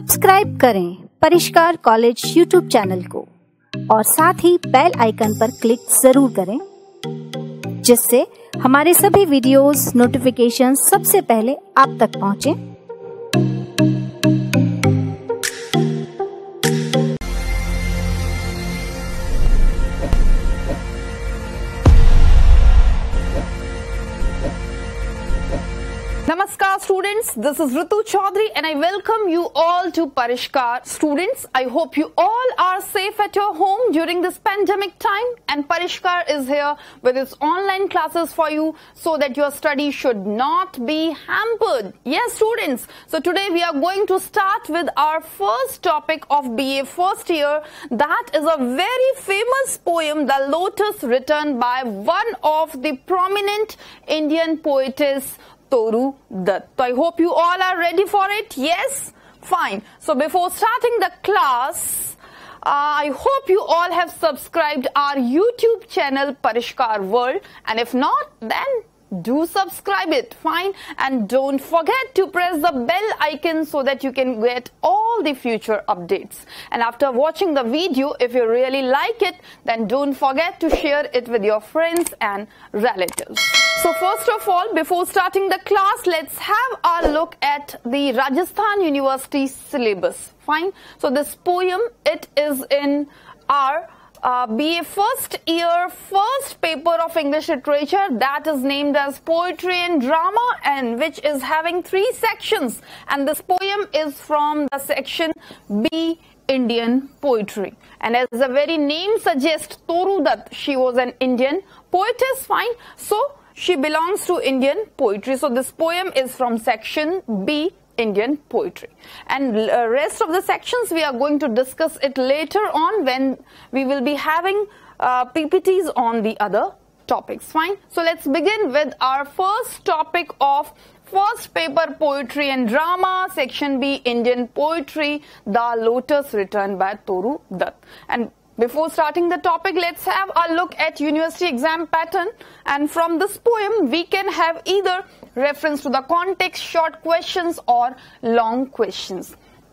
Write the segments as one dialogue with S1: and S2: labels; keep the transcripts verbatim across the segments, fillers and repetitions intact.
S1: Subscribe करें Parishkar college YouTube channel को और साथ ही बेल आइकन पर क्लिक जरूर करें, जिससे हमारे सभी वीडियोस नोटिफिकेशन सबसे पहले आप तक पहुंचे।
S2: Namaskar students, this is Ritu Chaudhary and I welcome you all to Parishkar. Students, I hope you all are safe at your home during this pandemic time, and Parishkar is here with its online classes for you so that your study should not be hampered. Yes students, so today we are going to start with our first topic of B A first year. That is a very famous poem, The Lotus, written by one of the prominent Indian poetess, Toru Dutt. So I hope you all are ready for it. Yes? Fine. So before starting the class, uh, I hope you all have subscribed our YouTube channel Parishkar World, and if not, then do subscribe it. Fine. And don't forget to press the bell icon so that you can get all the future updates. And after watching the video, if you really like it, then don't forget to share it with your friends and relatives. So first of all, before starting the class, let's have a look at the Rajasthan University syllabus. Fine. So this poem, it is in our uh, B A first year first paper of English literature, that is named as Poetry and Drama, and which is having three sections. And this poem is from the section B, Indian Poetry. And as the very name suggests, Toru Dutt, she was an Indian poetess. Fine. So she belongs to Indian poetry. So this poem is from section B, Indian Poetry. And uh, rest of the sections we are going to discuss it later on when we will be having uh, P P Ts on the other topics. Fine. So let's begin with our first topic of first paper, Poetry and Drama, section B, Indian Poetry, The Lotus, written by Toru Dutt. And before starting the topic, let's have a look at university exam pattern, and from this poem we can have either reference to the context, short questions or long questions.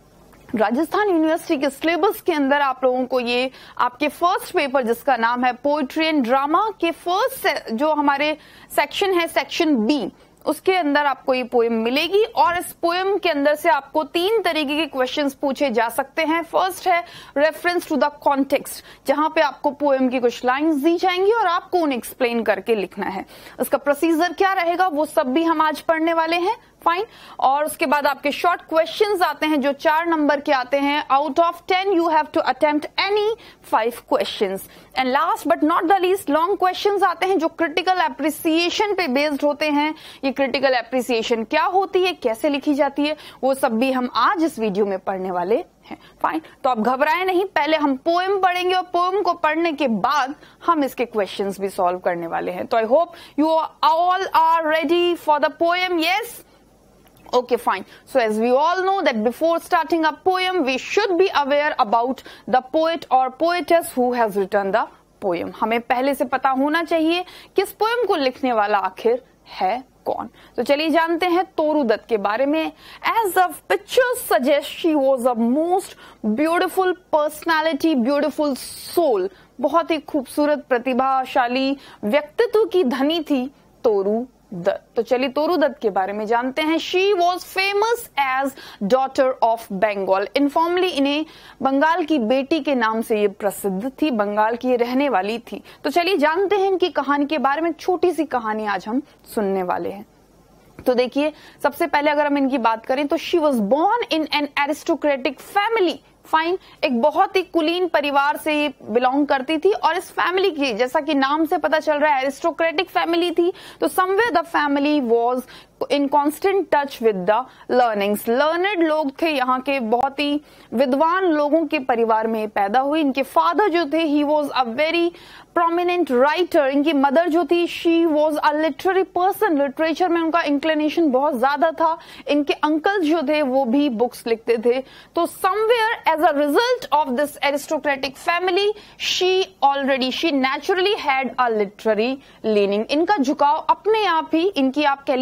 S2: Rajasthan university के syllabus के अंदर आप लोगों को ये आपके first paper जिसका नाम है पोएट्री एंड ड्रामा के फर्स्ट जो हमारे सेक्शन है सेक्शन बी, उसके अंदर आपको ये पोएम मिलेगी। और इस पोएम के अंदर से आपको तीन तरीके के क्वेश्चंस पूछे जा सकते हैं। फर्स्ट है रेफरेंस टू द कॉन्टेक्स्ट, जहां पे आपको पोएम की कुछ लाइंस दी जाएंगी और आपको उन्हें एक्सप्लेन करके लिखना है। उसका प्रोसीजर क्या रहेगा वो सब भी हम आज पढ़ने वाले हैं। फाइन। और उसके बाद आपके शॉर्ट क्वेश्चंस आते हैं जो चार नंबर के आते हैं। Out of ten you have to attempt any five questions. And last but not the least long questions आते हैं जो क्रिटिकल एप्रिसिएशन पे बेस्ड होते हैं। ये क्रिटिकल एप्रिसिएशन क्या होती है, कैसे लिखी जाती है, वो सब भी हम आज इस वीडियो में पढ़ने वाले हैं। फाइन। तो आप घबराएं नहीं, पहले हम पोएम पढ़ेंगे और पोएम को पढ़ने के बाद हम इसके क्वेश्चंस भी सॉल्व करने वाले हैं। तो I hope you all are ready for the poem. Yes? Okay, fine. So as we all know that before starting a poem, we should be aware about the poet or poetess who has written the poem. हमें पहले से पता होना चाहिए कि इस poem को लिखने वाला आखिर है कौन। तो चलिए जानते हैं तोरू दत्त के बारे में। As the pictures suggest, she was a most beautiful personality, beautiful soul. बहुत ही खूबसूरत प्रतिभाशाली व्यक्तित्व की धनी थी तोरू दत्त। तो चलिए तोरू दत्त के बारे में जानते हैं। She was famous as daughter of Bengal. Informally इन्हें बंगाल की बेटी के नाम से ये प्रसिद्ध थी, बंगाल की रहने वाली थी। तो चलिए जानते हैं इनकी कहानी के बारे में। छोटी सी कहानी आज हम सुनने वाले हैं। तो देखिए, सबसे पहले अगर हम इनकी बात करें तो she was born in an aristocratic family. Fine. एक बहुत ही कुलीन परिवार से ये बिलोंग करती थी और इस फैमिली की, जैसा कि नाम से पता चल रहा है, एरिस्टोक्रेटिक फैमिली थी। तो somewhere the family was in constant touch with the learnings. Learned लोग थे, यहाँ के बहुत ही विद्वान लोगों के परिवार में पैदा हुई। इनके फादर जो थे, he was a very prominent writer. इनकी मदर जो थी, she was a literary person. Literature में उनका इंक्लिनेशन बहुत ज्यादा था। इनके अंकल जो थे वो भी बुक्स लिखते थे। तो somewhere as a result of this aristocratic family, she already she naturally had a literary leaning. इनका झुकाव अपने आप ही, इनकी आप कह लीजिए इनकी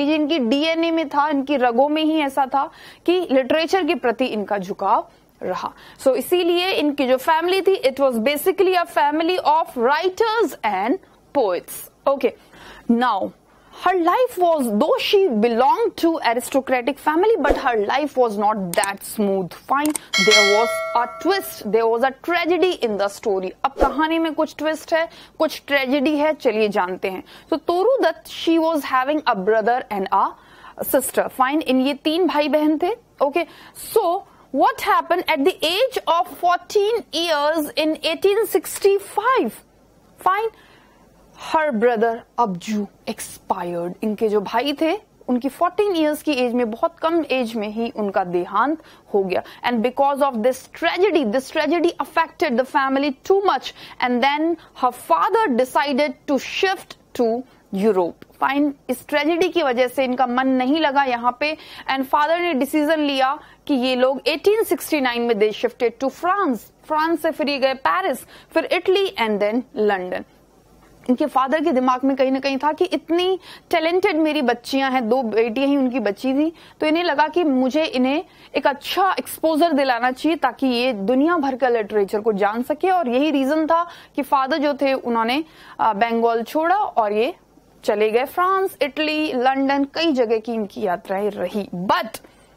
S2: डीएनए में था, इनकी रगों में ही ऐसा था कि लिटरेचर के प्रति इनका झुकाव रहा. सो so, इसीलिए इनकी जो फैमिली थी, it was basically a family of writers and poets. Okay, now her life was, though she belonged to aristocratic family, but her life was not that smooth. Fine, there was a twist, there was a tragedy in the story. अब कहानी में कुछ twist है, कुछ tragedy है, चलिए जानते हैं. So Toru Dutt, she was having a brother and a sister. Fine, इन ये तीन भाई बहन थे. Okay, so what happened at the age of fourteen years in eighteen sixty-five? Fine. Her brother Abju expired. इनके जो भाई थे उनकी फोर्टीन इयर्स की एज में, बहुत कम एज में ही उनका देहांत हो गया. And because of this tragedy, this tragedy affected the family too much, and then her father decided to shift to Europe. Fine, इस ट्रेजेडी की वजह से इनका मन नहीं लगा यहाँ पे, एंड फादर ने डिसीजन लिया कि ये लोग एटीन सिक्सटी नाइन में they shifted to France. France से फिर ये गए पेरिस, फिर इटली एंड देन लंदन. इनके फादर के दिमाग में कहीं ना कहीं था कि इतनी टैलेंटेड मेरी बच्चियां हैं, दो बेटियां ही उनकी बच्ची थी, तो इन्हें लगा कि मुझे इन्हें एक अच्छा एक्सपोजर दिलाना चाहिए ताकि ये दुनिया भर का लिटरेचर को जान सके. और यही रीजन था कि फादर जो थे उन्होंने बंगाल छोड़ा और ये चले गए फ्रांस, इटली, लंदन, कई जगह की इनकी यात्राएं रही. But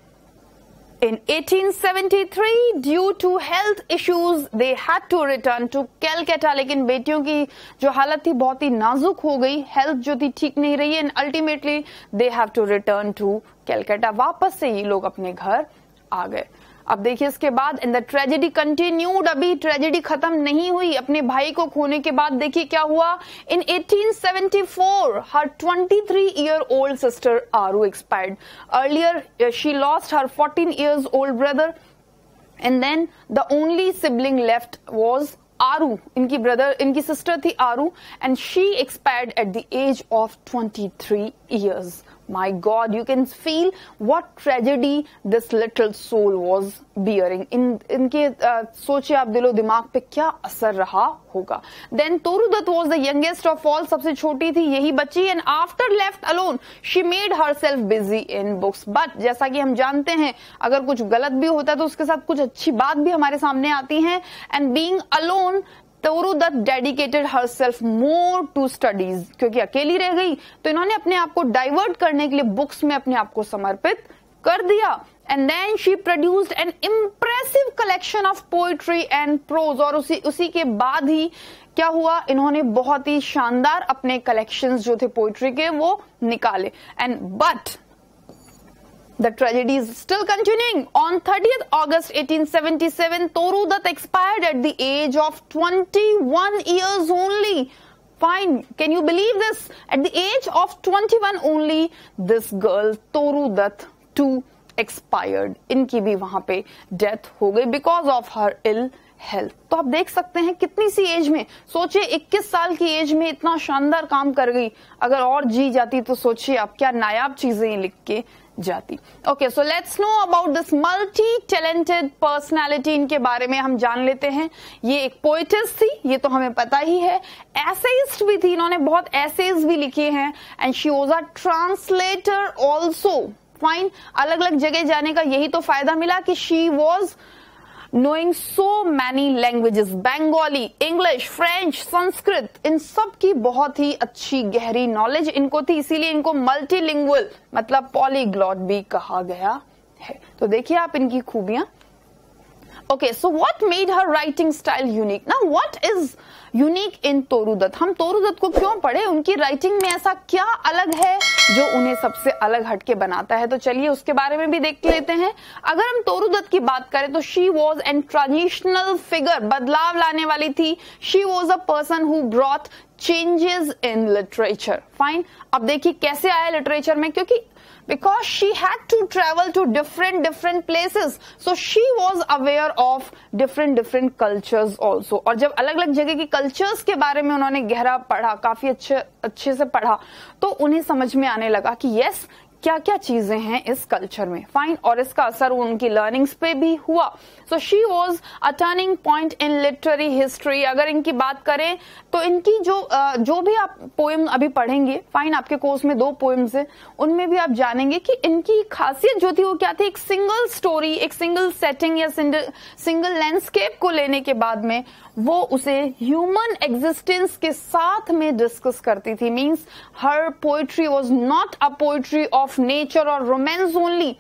S2: in eighteen seventy-three, due to health issues, they had to return to Calcutta. लेकिन बेटियों की जो हालत थी बहुत ही नाजुक हो गई, हेल्थ जो थी ठीक नहीं रही, and ultimately they have to return to Calcutta. वापस से ये लोग अपने घर आ गए. अब देखिए इसके बाद, एंड द ट्रेजेडी कंटिन्यूड. अभी ट्रेजेडी खत्म नहीं हुई. अपने भाई को खोने के बाद देखिए क्या हुआ. In eighteen seventy-four, her twenty-three year old sister Aru expired. Earlier she lost her fourteen years old brother, and then the only sibling left was Aru. इनकी ब्रदर, इनकी सिस्टर थी Aru, and she expired at the age of twenty-three years. My God, you can feel what tragedy this little soul was bearing. इन इनके uh, सोचे आप दिलो दिमाग पे क्या असर रहा होगा. Then Toru Dutt was the youngest of all. सबसे छोटी थी, यही बच्ची, and after left alone, she made herself busy in books. But जैसा कि हम जानते हैं, अगर कुछ गलत भी होता है तो उसके साथ कुछ अच्छी बात भी हमारे सामने आती है. And being alone, Toru Dutt dedicated herself more to studies. क्योंकि अकेली रह गई तो इन्होंने अपने आप को डाइवर्ट करने के लिए बुक्स में अपने आप को समर्पित कर दिया. And then she produced an impressive collection of poetry and prose. और उसी उसी के बाद ही क्या हुआ, इन्होंने बहुत ही शानदार अपने कलेक्शंस जो थे पोइट्री के वो निकाले. And but the tragedy is still continuing. On thirtieth August eighteen seventy-seven, Toru Dutt expired at the age of twenty-one years only. Fine, can you believe this? At the age of twenty-one only, this girl Toru Dutt too expired. इनकी भी वहां पे death हो गई because of her ill health. तो आप देख सकते हैं कितनी सी एज में, सोचिए इक्कीस साल की एज में इतना शानदार काम कर गई. अगर और जी जाती तो सोचिए आप क्या नायाब चीजें लिख के जाती. Okay, so let's know about this multi talented personality. इनके बारे में हम जान लेते हैं. ये एक पोएटिस थी, ये तो हमें पता ही है. एसेइस्ट भी थी, इन्होंने बहुत एसेज भी लिखे हैं. And she was a translator also. Fine, अलग अलग जगह जाने का यही तो फायदा मिला कि she was knowing so many languages. Bengali, English, French, Sanskrit, इन सब की बहुत ही अच्छी गहरी नॉलेज इनको थी, इसीलिए इनको मल्टीलिंगुअल मतलब पॉलीग्लॉट भी कहा गया है. तो देखिए आप इनकी खूबियां. Okay, so what made her writing style unique? Now, what is unique in Toru Dutt? हम Toru Dutt को क्यों पढ़े? उनकी राइटिंग में ऐसा क्या अलग है जो उन्हें सबसे अलग हटके बनाता है? तो चलिए उसके बारे में भी देख लेते हैं. अगर हम Toru Dutt की बात करें तो she was an transitional figure, बदलाव लाने वाली थी. She was a person who brought changes in literature. Fine. अब देखिए कैसे आया लिटरेचर में, क्योंकि because she had to travel to different different places, so she was aware of different different cultures also. और जब अलग अलग जगह की कल्चर्स के बारे में उन्होंने गहरा पढ़ा, काफी अच्छे अच्छे से पढ़ा, तो उन्हें समझ में आने लगा कि यस, क्या क्या चीजें हैं इस कल्चर में, फाइन, और इसका असर उनकी लर्निंग्स पे भी हुआ. So she was a turning point in literary history. अगर इनकी बात करें तो इनकी जो जो भी आप पोएम अभी पढ़ेंगे, फाइन, आपके कोर्स में दो पोएम्स है, उनमें भी आप जानेंगे कि इनकी खासियत जो थी वो क्या थी. एक सिंगल स्टोरी, एक सिंगल सेटिंग या सिंगल लैंडस्केप को लेने के बाद में वो उसे ह्यूमन एग्जिस्टेंस के साथ में डिस्कस करती थी. Means her poetry was not a poetry of nature और romance only,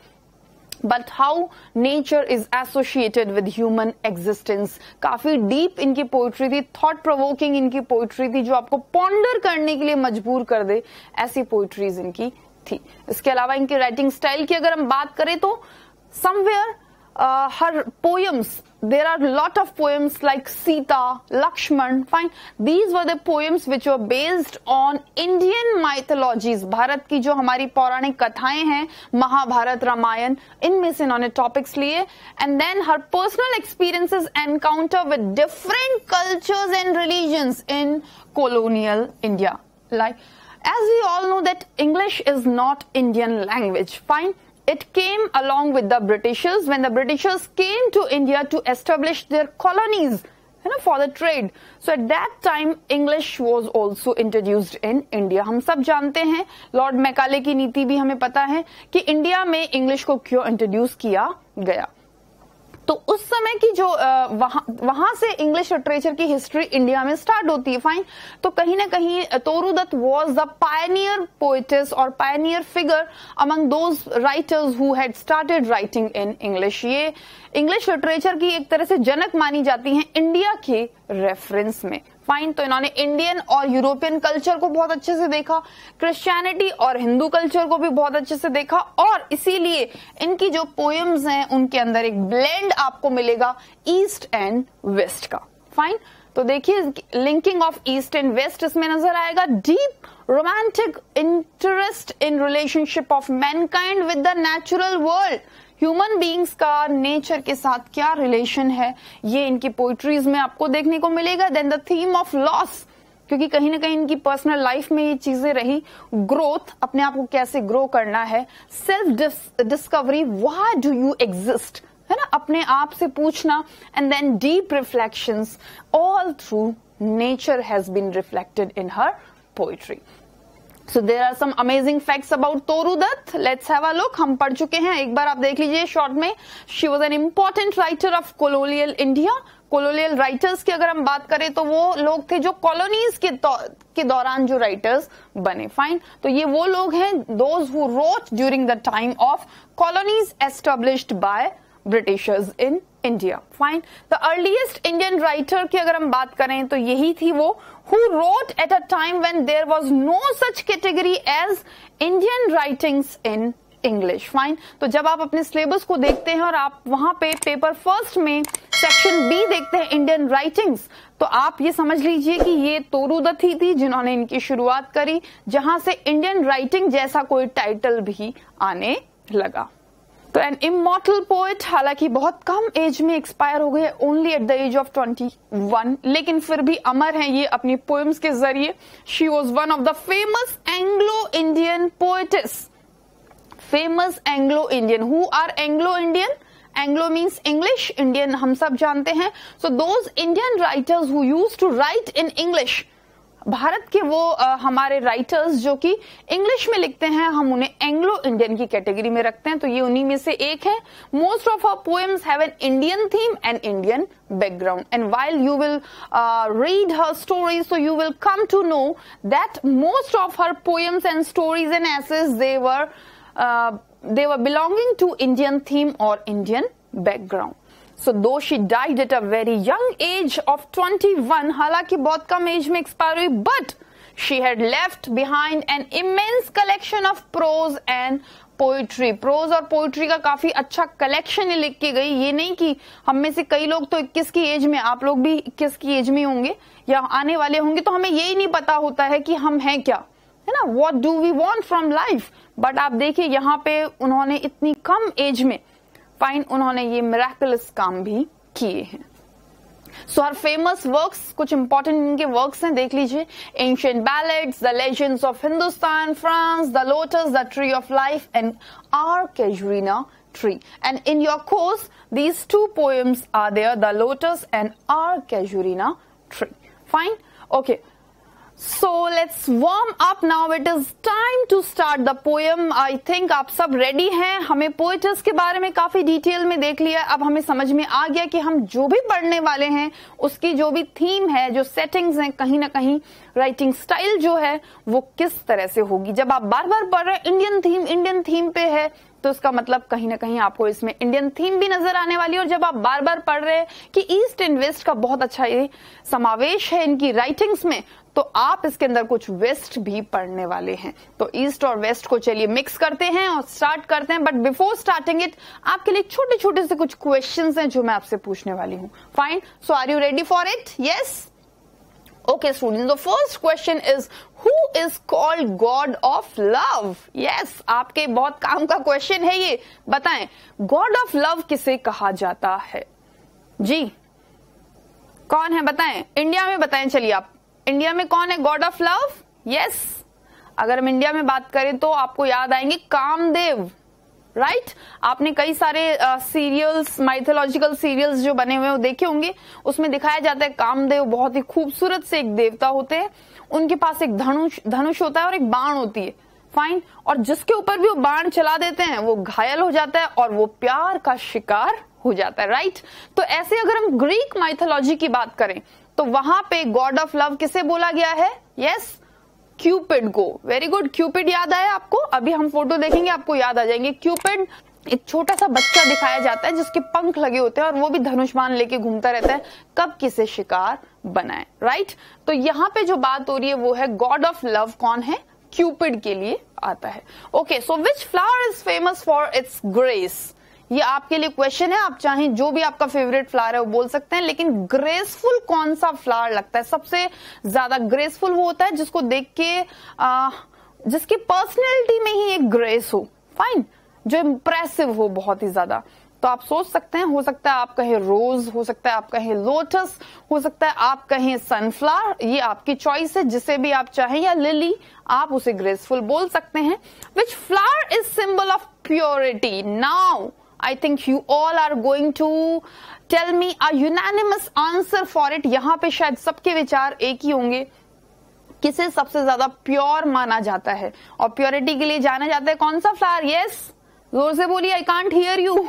S2: but how nature is associated with human existence. काफी डीप इनकी पोइट्री थी, थॉट प्रोवोकिंग इनकी पोइट्री थी, जो आपको पॉन्डर करने के लिए मजबूर कर दे, ऐसी पोइट्रीज इनकी थी. इसके अलावा इनकी राइटिंग स्टाइल की अगर हम बात करें तो somewhere Uh, her poems, there are a lot of poems like Sita, Lakshman, fine. These were the poems which were based on Indian mythologies. Bharat की जो हमारी पौराणिक कथाएं हैं, महाभारत, रामायण, इनमें से इन्होंने टॉपिक्स लिए. And then her personal experiences encounter with different cultures and religions in colonial India. Like, as we all know that English is not Indian language, fine. It came along with the Britishers when the Britishers came to India to establish their colonies, you know, for the trade. So at that time, English was also introduced in India. हम सब जानते हैं, Lord Macaulay की नीति भी हमें पता है कि इंडिया में इंग्लिश को क्यों इंट्रोड्यूस किया गया. तो उस समय की जो वहां वहां से इंग्लिश लिटरेचर की हिस्ट्री इंडिया में स्टार्ट होती है, फाइन. तो कहीं ना कहीं तोरूदत्त वाज द पायनियर पोएटिस और Pioneer figure among those writers who had started writing in English. ये इंग्लिश लिटरेचर की एक तरह से जनक मानी जाती हैं इंडिया के रेफरेंस में, फाइन. तो इन्होंने इंडियन और यूरोपियन कल्चर को बहुत अच्छे से देखा, क्रिश्चियनिटी और हिंदू कल्चर को भी बहुत अच्छे से देखा, और इसीलिए इनकी जो पोएम्स हैं उनके अंदर एक ब्लेंड आपको मिलेगा ईस्ट एंड वेस्ट का, फाइन. तो देखिए linking of east and west इसमें नजर आएगा. Deep romantic interest in relationship of mankind with the natural world. Human beings का नेचर के साथ क्या रिलेशन है, ये इनकी पोइट्रीज में आपको देखने को मिलेगा. Then the theme of loss, क्योंकि कहीं ना कहीं इनकी पर्सनल लाइफ में ये चीजें रही. ग्रोथ, अपने आप को कैसे ग्रो करना है. Self discovery, why do you exist, है ना, अपने आप से पूछना. And then deep reflections, all through nature has been reflected in her poetry. So there are some amazing facts about तोरूदत्त. Let's have a look. हम पढ़ चुके हैं, एक बार आप देख लीजिए शॉर्ट में. She was an important writer of colonial India. colonial writers की अगर हम बात करें तो वो लोग थे जो कॉलोनीज के के दौरान जो राइटर्स बने, फाइन. तो ये वो लोग हैं those who wrote during the time of colonies established by Britishers in India, fine. The earliest Indian writer की अगर हम बात करें तो यही थी वो who wrote at a time when there was no such category as Indian writings in English, fine. तो जब आप अपने सिलेबस को देखते हैं और आप वहां पे पेपर फर्स्ट में सेक्शन बी देखते हैं इंडियन राइटिंग्स, तो आप ये समझ लीजिए कि ये तोरूदत्त ही थी जिन्होंने इनकी शुरुआत करी, जहां से इंडियन राइटिंग जैसा कोई टाइटल भी आने लगा. तो एन इमॉर्टल पोएट, हालांकि बहुत कम एज में एक्सपायर हो गए, only at the age of twenty one, लेकिन फिर भी अमर हैं ये अपनी पोएम्स के जरिए. She was one of the famous Anglo Indian poetess. Famous Anglo Indian, who are Anglo Indian? Anglo means English, Indian हम सब जानते हैं. So those Indian writers who used to write in English, Bharat के वो आ, हमारे writers जो कि English में लिखते हैं, हम उन्हें एंग्लो इंडियन की कैटेगरी में रखते हैं. तो ये उन्हीं में से एक है. Most of our poems have an Indian theme and Indian background, and while you will uh, read her stories, so you will come to know that most of her poems and stories and essays, they were uh, they were belonging to Indian theme or Indian background. So though she died at a very young age of twenty-one, हालांकि बहुत कम age में expire हुई, but she had left behind an immense collection of prose and poetry. Prose और poetry का काफी अच्छा collection लिख के गई. ये नहीं कि हम में से कई लोग तो इक्कीस की एज में, आप लोग भी इक्कीस की एज में होंगे या आने वाले होंगे, तो हमें यही नहीं पता होता है कि हम हैं क्या, है ना, what do we want from life. But आप देखिए यहाँ पे उन्होंने इतनी कम एज में, फाइन, उन्होंने ये मिरेकलस काम भी किए हैं. सो हर फेमस वर्क्स, कुछ इंपॉर्टेंट इनके वर्क्स हैं, देख लीजिए। Ancient ballads, the legends of Hindustan, France, the lotus, the tree of life and our casuarina tree. And in your course, these two poems are there, the lotus and our casuarina tree. Fine? Okay. So let's warm up now. It is time to start the poem. I think आप सब ready हैं. हमें poetess के बारे में काफी detail में देख लिया. अब हमें समझ में आ गया कि हम जो भी पढ़ने वाले हैं उसकी जो भी थीम है, जो सेटिंग्स हैं, कहीं ना कहीं राइटिंग स्टाइल जो है वो किस तरह से होगी. जब आप बार बार पढ़ रहे हैं इंडियन थीम, इंडियन थीम पे है, तो इसका मतलब कहीं ना कहीं आपको इसमें इंडियन थीम भी नजर आने वाली है. और जब आप बार बार पढ़ रहे हैं कि ईस्ट एंड वेस्ट का बहुत अच्छा ये समावेश है इनकी राइटिंग्स में, तो आप इसके अंदर कुछ वेस्ट भी पढ़ने वाले हैं. तो ईस्ट और वेस्ट को चलिए मिक्स करते हैं और स्टार्ट करते हैं. बट बिफोर स्टार्टिंग इट, आपके लिए छोटे छोटे से कुछ क्वेश्चंस हैं जो मैं आपसे पूछने वाली हूं. फाइन. So are you ready for it? Yes. Okay, students, the first question is, who is called God of Love? Yes, आपके बहुत काम का क्वेश्चन है ये. बताएं, God of Love किसे कहा जाता है? जी, कौन है बताएं? इंडिया में बताएं. चलिए आप, इंडिया में कौन है God of Love? Yes, अगर हम इंडिया में बात करें तो आपको याद आएंगे कामदेव. Right right? आपने कई सारे सीरियल्स, माइथोलॉजिकल सीरियल्स जो बने हुए हैं वो देखे होंगे. उसमें दिखाया जाता है कामदेव बहुत ही खूबसूरत से एक देवता होते हैं. उनके पास एक धनुष धनुष होता है और एक बाण होती है. फाइन. और जिसके ऊपर भी वो बाण चला देते हैं वो घायल हो जाता है और वो प्यार का शिकार हो जाता है. Right right? तो ऐसे अगर हम ग्रीक माइथोलॉजी की बात करें तो वहां पे गॉड ऑफ लव किसे बोला गया है? यस, क्यूपिड को. Very good. क्यूपिड याद आया आपको? अभी हम फोटो देखेंगे आपको याद आ जाएंगे. क्यूपिड एक छोटा सा बच्चा दिखाया जाता है जिसके पंख लगे होते हैं और वो भी धनुष बाण लेके घूमता रहता है, कब किसे शिकार बनाए. Right right? तो यहाँ पे जो बात हो रही है वो है गॉड ऑफ लव कौन है? क्यूपिड के लिए आता है. Okay, so which flower is famous for its grace? ये आपके लिए क्वेश्चन है. आप चाहें जो भी आपका फेवरेट फ्लावर है वो बोल सकते हैं, लेकिन ग्रेसफुल कौन सा फ्लावर लगता है? सबसे ज्यादा ग्रेसफुल वो होता है जिसको देख के आ, जिसकी पर्सनैलिटी में ही एक ग्रेस हो. फाइन. जो इंप्रेसिव हो बहुत ही ज्यादा. तो आप सोच सकते हैं, हो सकता है आप कहें रोज, हो सकता है आप कहें लोटस, हो सकता है आप कहें सनफ्लावर. ये आपकी चॉइस है, जिसे भी आप चाहें, या लिली, आप उसे ग्रेसफुल बोल सकते हैं. Which flower is symbol of purity? Now I think you all are going to tell me a unanimous answer for it. यहाँ पे शायद सबके विचार एक ही होंगे. किसे सबसे ज्यादा प्योर माना जाता है और प्योरिटी के लिए जाना जाता है? कौन सा फ्लावर? यस, जोर से बोलिए. I can't hear you.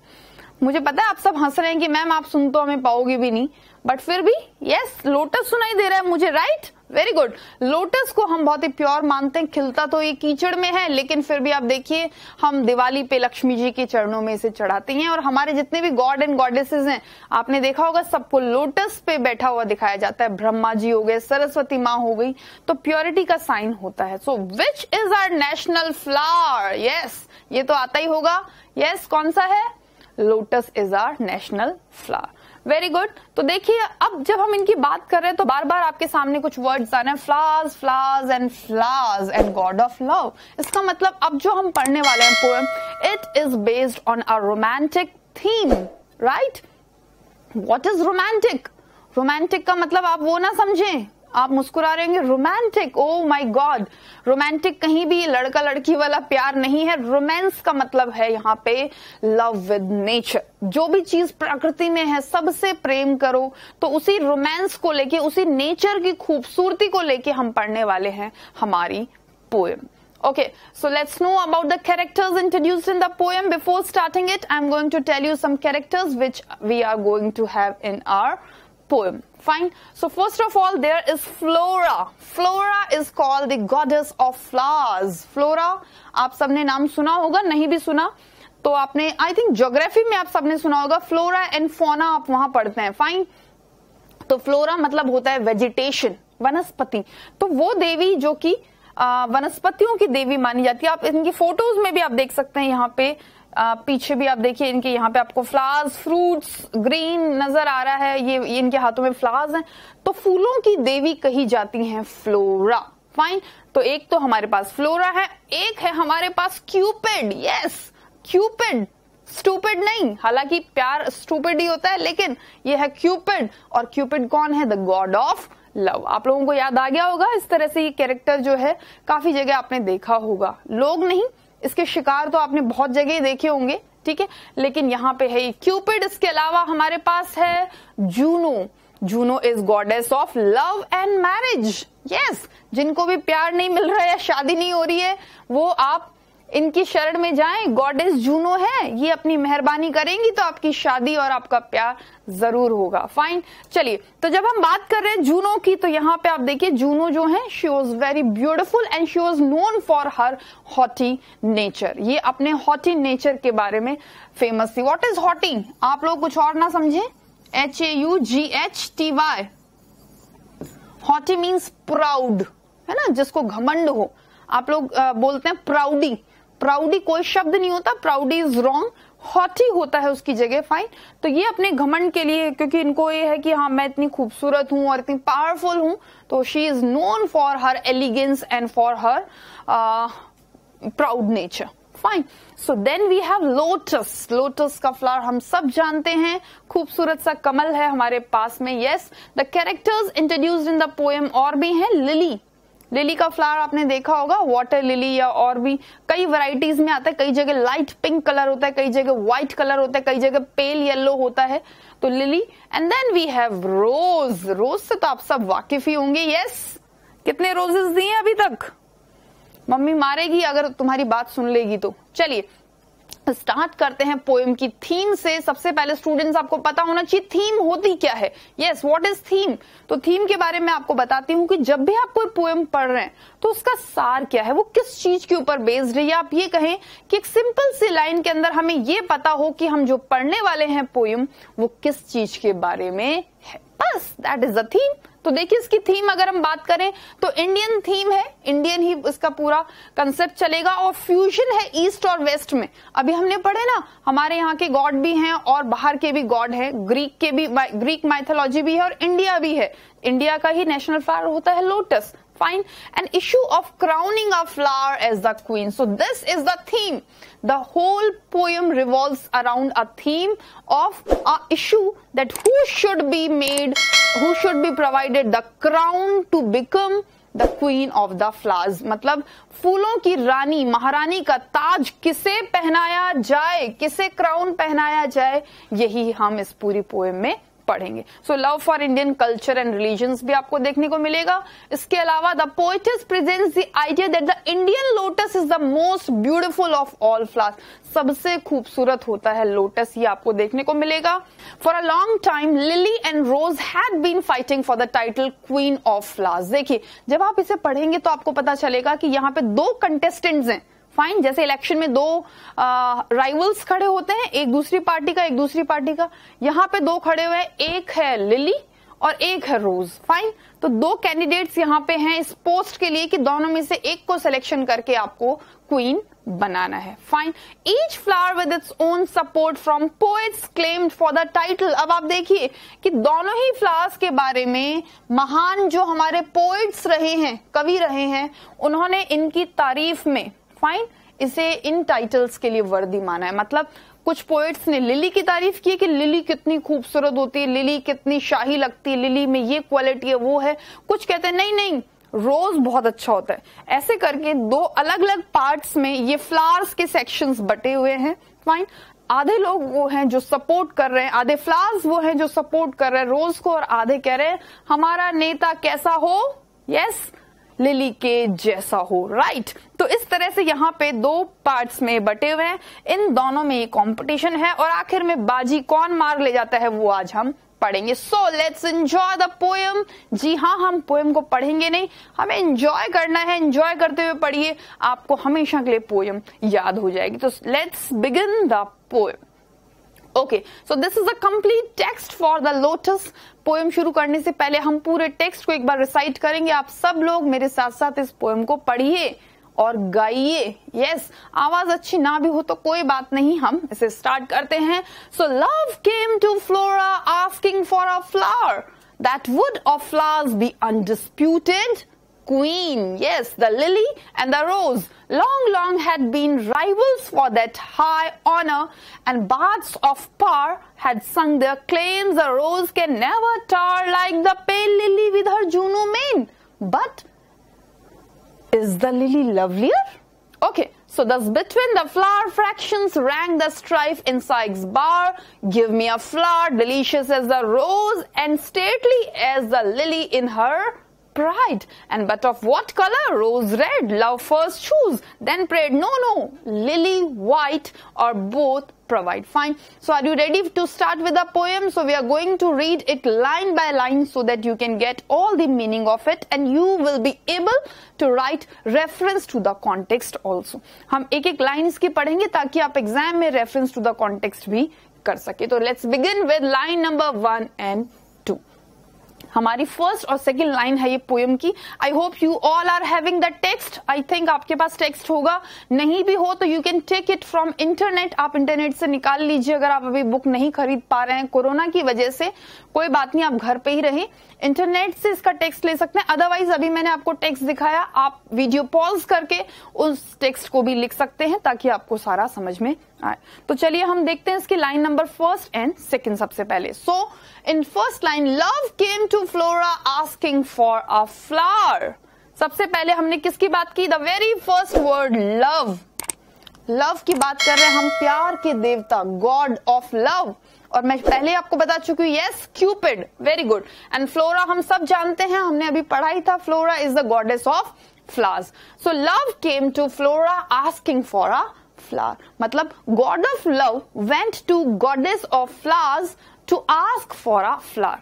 S2: मुझे पता है आप सब हंस रहे हैं कि मैम आप सुन तो हमें पाओगे भी नहीं, बट फिर भी यस, लोटस सुनाई दे रहा है मुझे. Right, very good. लोटस को हम बहुत ही प्योर मानते हैं. खिलता तो ये कीचड़ में है, लेकिन फिर भी आप देखिए हम दिवाली पे लक्ष्मी जी के चरणों में इसे चढ़ाते हैं. और हमारे जितने भी गॉड एंड गॉडेसेस हैं, आपने देखा होगा सबको लोटस पे बैठा हुआ दिखाया जाता है. ब्रह्मा जी हो गए, सरस्वती माँ हो गई, तो प्योरिटी का साइन होता है. So which is our national flower? Yes, ये तो आता ही होगा. यस, कौन सा है? Lotus is our national flower. Very good. तो देखिए अब जब हम इनकी बात कर रहे हैं तो बार बार आपके सामने कुछ वर्ड्स आ रहे हैं, flowers, flowers and flowers and god of love. इसका मतलब अब जो हम पढ़ने वाले हैं poem, it is based on a romantic theme. Right. What is romantic? Romantic का मतलब आप वो ना समझें, आप मुस्कुरा रहे होंगे. Romantic, oh my god, romantic कहीं भी लड़का लड़की वाला प्यार नहीं है. रोमांस का मतलब है यहाँ पे लव विद नेचर. जो भी चीज प्रकृति में है सबसे प्रेम करो. तो उसी रोमांस को लेके, उसी नेचर की खूबसूरती को लेके हम पढ़ने वाले हैं हमारी poem. Okay, so let's know about the characters introduced in the poem. Before starting it, I'm going to tell you some characters which we are going to have in our poem. Fine. So first of all, there is Flora. Flora is called the goddess of flowers. Flora, आप सबने नाम सुना होगा, नहीं भी सुना तो आपने, आई थिंक ज्योग्राफी में आप सबने सुना होगा. फ्लोरा एंड फोना आप वहां पढ़ते हैं. फाइन. तो फ्लोरा मतलब होता है वेजिटेशन, वनस्पति. तो वो देवी जो कि वनस्पतियों की देवी मानी जाती है. आप इनकी फोटोज में भी आप देख सकते हैं. यहाँ पे आ, पीछे भी आप देखिए इनके, यहाँ पे आपको फ्लावर्स, फ्रूट्स ग्रीन नजर आ रहा है. ये, ये इनके हाथों में फ्लावर्स हैं. तो फूलों की देवी कही जाती हैं फ्लोरा. फाइन. तो एक तो हमारे पास फ्लोरा है, एक है हमारे पास क्यूपिड. यस, क्यूपिड स्टूपिड नहीं, हालांकि प्यार स्टूपिड ही होता है, लेकिन ये है क्यूपिड, और क्यूपिड कौन है? The god of love. आप लोगों को याद आ गया होगा, इस तरह से ये कैरेक्टर जो है काफी जगह आपने देखा होगा, लोग नहीं, इसके शिकार तो आपने बहुत जगह देखे होंगे, ठीक है, लेकिन यहाँ पे है क्यूपिड। इसके अलावा हमारे पास है Juno. Juno is goddess of love and marriage. Yes, जिनको भी प्यार नहीं मिल रहा है या शादी नहीं हो रही है, वो आप इनकी शरण में जाएं, गॉडेस जूनो है, ये अपनी मेहरबानी करेंगी तो आपकी शादी और आपका प्यार जरूर होगा। फाइन, चलिए, तो जब हम बात कर रहे हैं जूनो की, तो यहाँ पे आप देखिए जूनो जो है, she was very beautiful and she was known for her haughty nature. ये अपने हॉटी नेचर के बारे में फेमस थी। What is haughty? आप लोग कुछ और ना समझे, H A U G H T Y. Haughty means proud, है ना, जिसको घमंड हो। आप लोग बोलते हैं प्राउडी, प्राउडी कोई शब्द नहीं होता, प्राउडी इज रॉन्ग, हॉटी होता है उसकी जगह। फाइन, तो ये अपने घमंड के लिए, क्योंकि इनको ये है कि हाँ मैं इतनी खूबसूरत हूं और इतनी पावरफुल हूं, तो she is known for her elegance and for her proud nature. Fine, so then we have lotus. Lotus का फ्लावर हम सब जानते हैं, खूबसूरत सा कमल है हमारे पास में। Yes, the characters introduced in the poem और भी हैं। लिली, लिली का फ्लावर आपने देखा होगा, वाटर लिली, या और भी कई वैरायटीज में आता है। कई जगह लाइट पिंक कलर होता है, कई जगह व्हाइट कलर होता है, कई जगह पेल येलो होता है, तो lily. And then we have rose. Rose से तो आप सब वाकिफ ही होंगे। यस, कितने रोजेस दिए अभी तक? मम्मी मारेगी अगर तुम्हारी बात सुन लेगी तो। चलिए स्टार्ट करते हैं पोएम की थीम से। सबसे पहले स्टूडेंट्स आपको पता होना चाहिए थीम होती क्या है। Yes, what is theme? तो थीम के बारे में आपको बताती हूँ कि जब भी आप कोई पोएम पढ़ रहे हैं तो उसका सार क्या है, वो किस चीज के ऊपर बेस्ड है, या आप ये कहें कि एक सिंपल सी लाइन के अंदर हमें ये पता हो कि हम जो पढ़ने वाले हैं पोएम वो किस चीज के बारे में है, बस दैट इज द थीम। तो देखिए इसकी थीम अगर हम बात करें तो इंडियन थीम है, इंडियन ही इसका पूरा कंसेप्ट चलेगा, और फ्यूजन है ईस्ट और वेस्ट में। अभी हमने पढ़े ना, हमारे यहाँ के गॉड भी हैं और बाहर के भी गॉड हैं, ग्रीक के भी, ग्रीक माइथोलॉजी भी है और इंडिया भी है। इंडिया का ही नेशनल फ्लावर होता है lotus. Fine, an issue of crowning a flower as the queen. So this is the theme. The whole poem revolves around a theme of a issue that who should be made, who should be provided the crown to become the queen of the flowers. मतलब फूलों की रानी, महारानी का ताज किसे पहनाया जाए, किसे crown पहनाया जाए, यही हम इस पूरी पोएम में पढ़ेंगे। So love for Indian culture and religions भी आपको देखने को मिलेगा। इसके अलावा the poets presents the idea that the Indian lotus is the most beautiful of all flowers. सबसे खूबसूरत होता है लोटस, ये आपको देखने को मिलेगा। For a long time lily and rose had been fighting for the title queen of flowers. देखिए जब आप इसे पढ़ेंगे तो आपको पता चलेगा कि यहाँ पे दो कंटेस्टेंट्स हैं। फाइन, जैसे इलेक्शन में दो राइवल्स खड़े होते हैं, एक दूसरी पार्टी का एक दूसरी पार्टी का, यहाँ पे दो खड़े हुए हैं, एक है लिली और एक है रोज। फाइन, तो दो कैंडिडेट्स यहाँ पे हैं इस पोस्ट के लिए कि दोनों में से एक को सिलेक्शन करके आपको क्वीन बनाना है। Fine, each flower with its own support from poets claimed for the title. अब आप देखिए कि दोनों ही फ्लावर्स के बारे में महान जो हमारे पोएट्स रहे हैं, कवि रहे हैं, उन्होंने इनकी तारीफ में फाइन इसे इन टाइटल्स के लिए वर्दी माना है। मतलब कुछ पोएट्स ने लिली की तारीफ की कि लिली कितनी खूबसूरत होती है, लिली कितनी शाही लगती है, लिली में ये क्वालिटी है वो है। कुछ कहते हैं नहीं नहीं रोज बहुत अच्छा होता है। ऐसे करके दो अलग अलग पार्ट्स में ये फ्लावर्स के सेक्शंस बटे हुए हैं। फाइन, आधे लोग वो हैं जो सपोर्ट कर रहे हैं, आधे फ्लावर्स वो हैं जो सपोर्ट कर रहे हैं रोज को, और आधे कह रहे हैं हमारा नेता कैसा हो, यस लिली के जैसा हो। राइट, तो इस तरह से यहाँ पे दो पार्ट्स में बटे हुए हैं, इन दोनों में ये कंपटीशन है और आखिर में बाजी कौन मार ले जाता है वो आज हम पढ़ेंगे। So let's enjoy the poem. जी हाँ, हम पोएम को पढ़ेंगे नहीं, हमें एंजॉय करना है। एंजॉय करते हुए पढ़िए, आपको हमेशा के लिए पोएम याद हो जाएगी। तो let's begin the poem. Okay, so this is the complete text for the lotus. Poem शुरू करने से पहले हम पूरे टेक्स्ट को एक बार रिसाइट करेंगे। आप सब लोग मेरे साथ साथ इस पोएम को पढ़िए और गाइए। यस, आवाज अच्छी ना भी हो तो कोई बात नहीं, हम इसे स्टार्ट करते हैं। So love came to Flora asking for a flower that would of flowers be undisputed queen. Yes, the lily and the rose long, long had been rivals for that high honor, and bards of power had sung their claims. The rose can never tar like the pale lily with her Juno mane. But is the lily lovelier? Okay, so thus between the flower fractions rang the strife in Psyche's bar. Give me a flower delicious as the rose and stately as the lily in her pride. And but of what color? Rose red. Love first choose, then prayed. No, no, lily white or both provide. Fine. So are you ready to start with the poem? So we are going to read it line by line so that you can get all the meaning of it and you will be able to write reference to the context also. हम एक एक line इसकी पढ़ेंगे ताकि आप exam में reference to the context भी कर सके. तो let's begin with line number one and two. हमारी फर्स्ट और सेकंड लाइन है ये पोएम की. I hope you all are having the text. I think आपके पास टेक्स्ट होगा. नहीं भी हो तो you can take it from internet. आप इंटरनेट से निकाल लीजिए अगर आप अभी बुक नहीं खरीद पा रहे हैं कोरोना की वजह से. कोई बात नहीं, आप घर पे ही रहे, इंटरनेट से इसका टेक्स्ट ले सकते हैं. अदरवाइज अभी मैंने आपको टेक्स्ट दिखाया, आप वीडियो पॉज करके उस टेक्स्ट को भी लिख सकते हैं ताकि आपको सारा समझ में आए. तो चलिए हम देखते हैं इसकी line number first and second. सबसे पहले so in first line, love came to Flora asking for a flower. सबसे पहले हमने किसकी बात की? The very first word love. Love की बात कर रहे हैं हम, प्यार के देवता, गॉड ऑफ लव. और मैं पहले आपको बता चुकी हूँ, yes, Cupid. Very good. And Flora हम सब जानते हैं, हमने अभी पढ़ाई था, Flora is the goddess of flowers. So love came to Flora asking for a flower. मतलब god of love went to goddess of flowers to ask for a flower.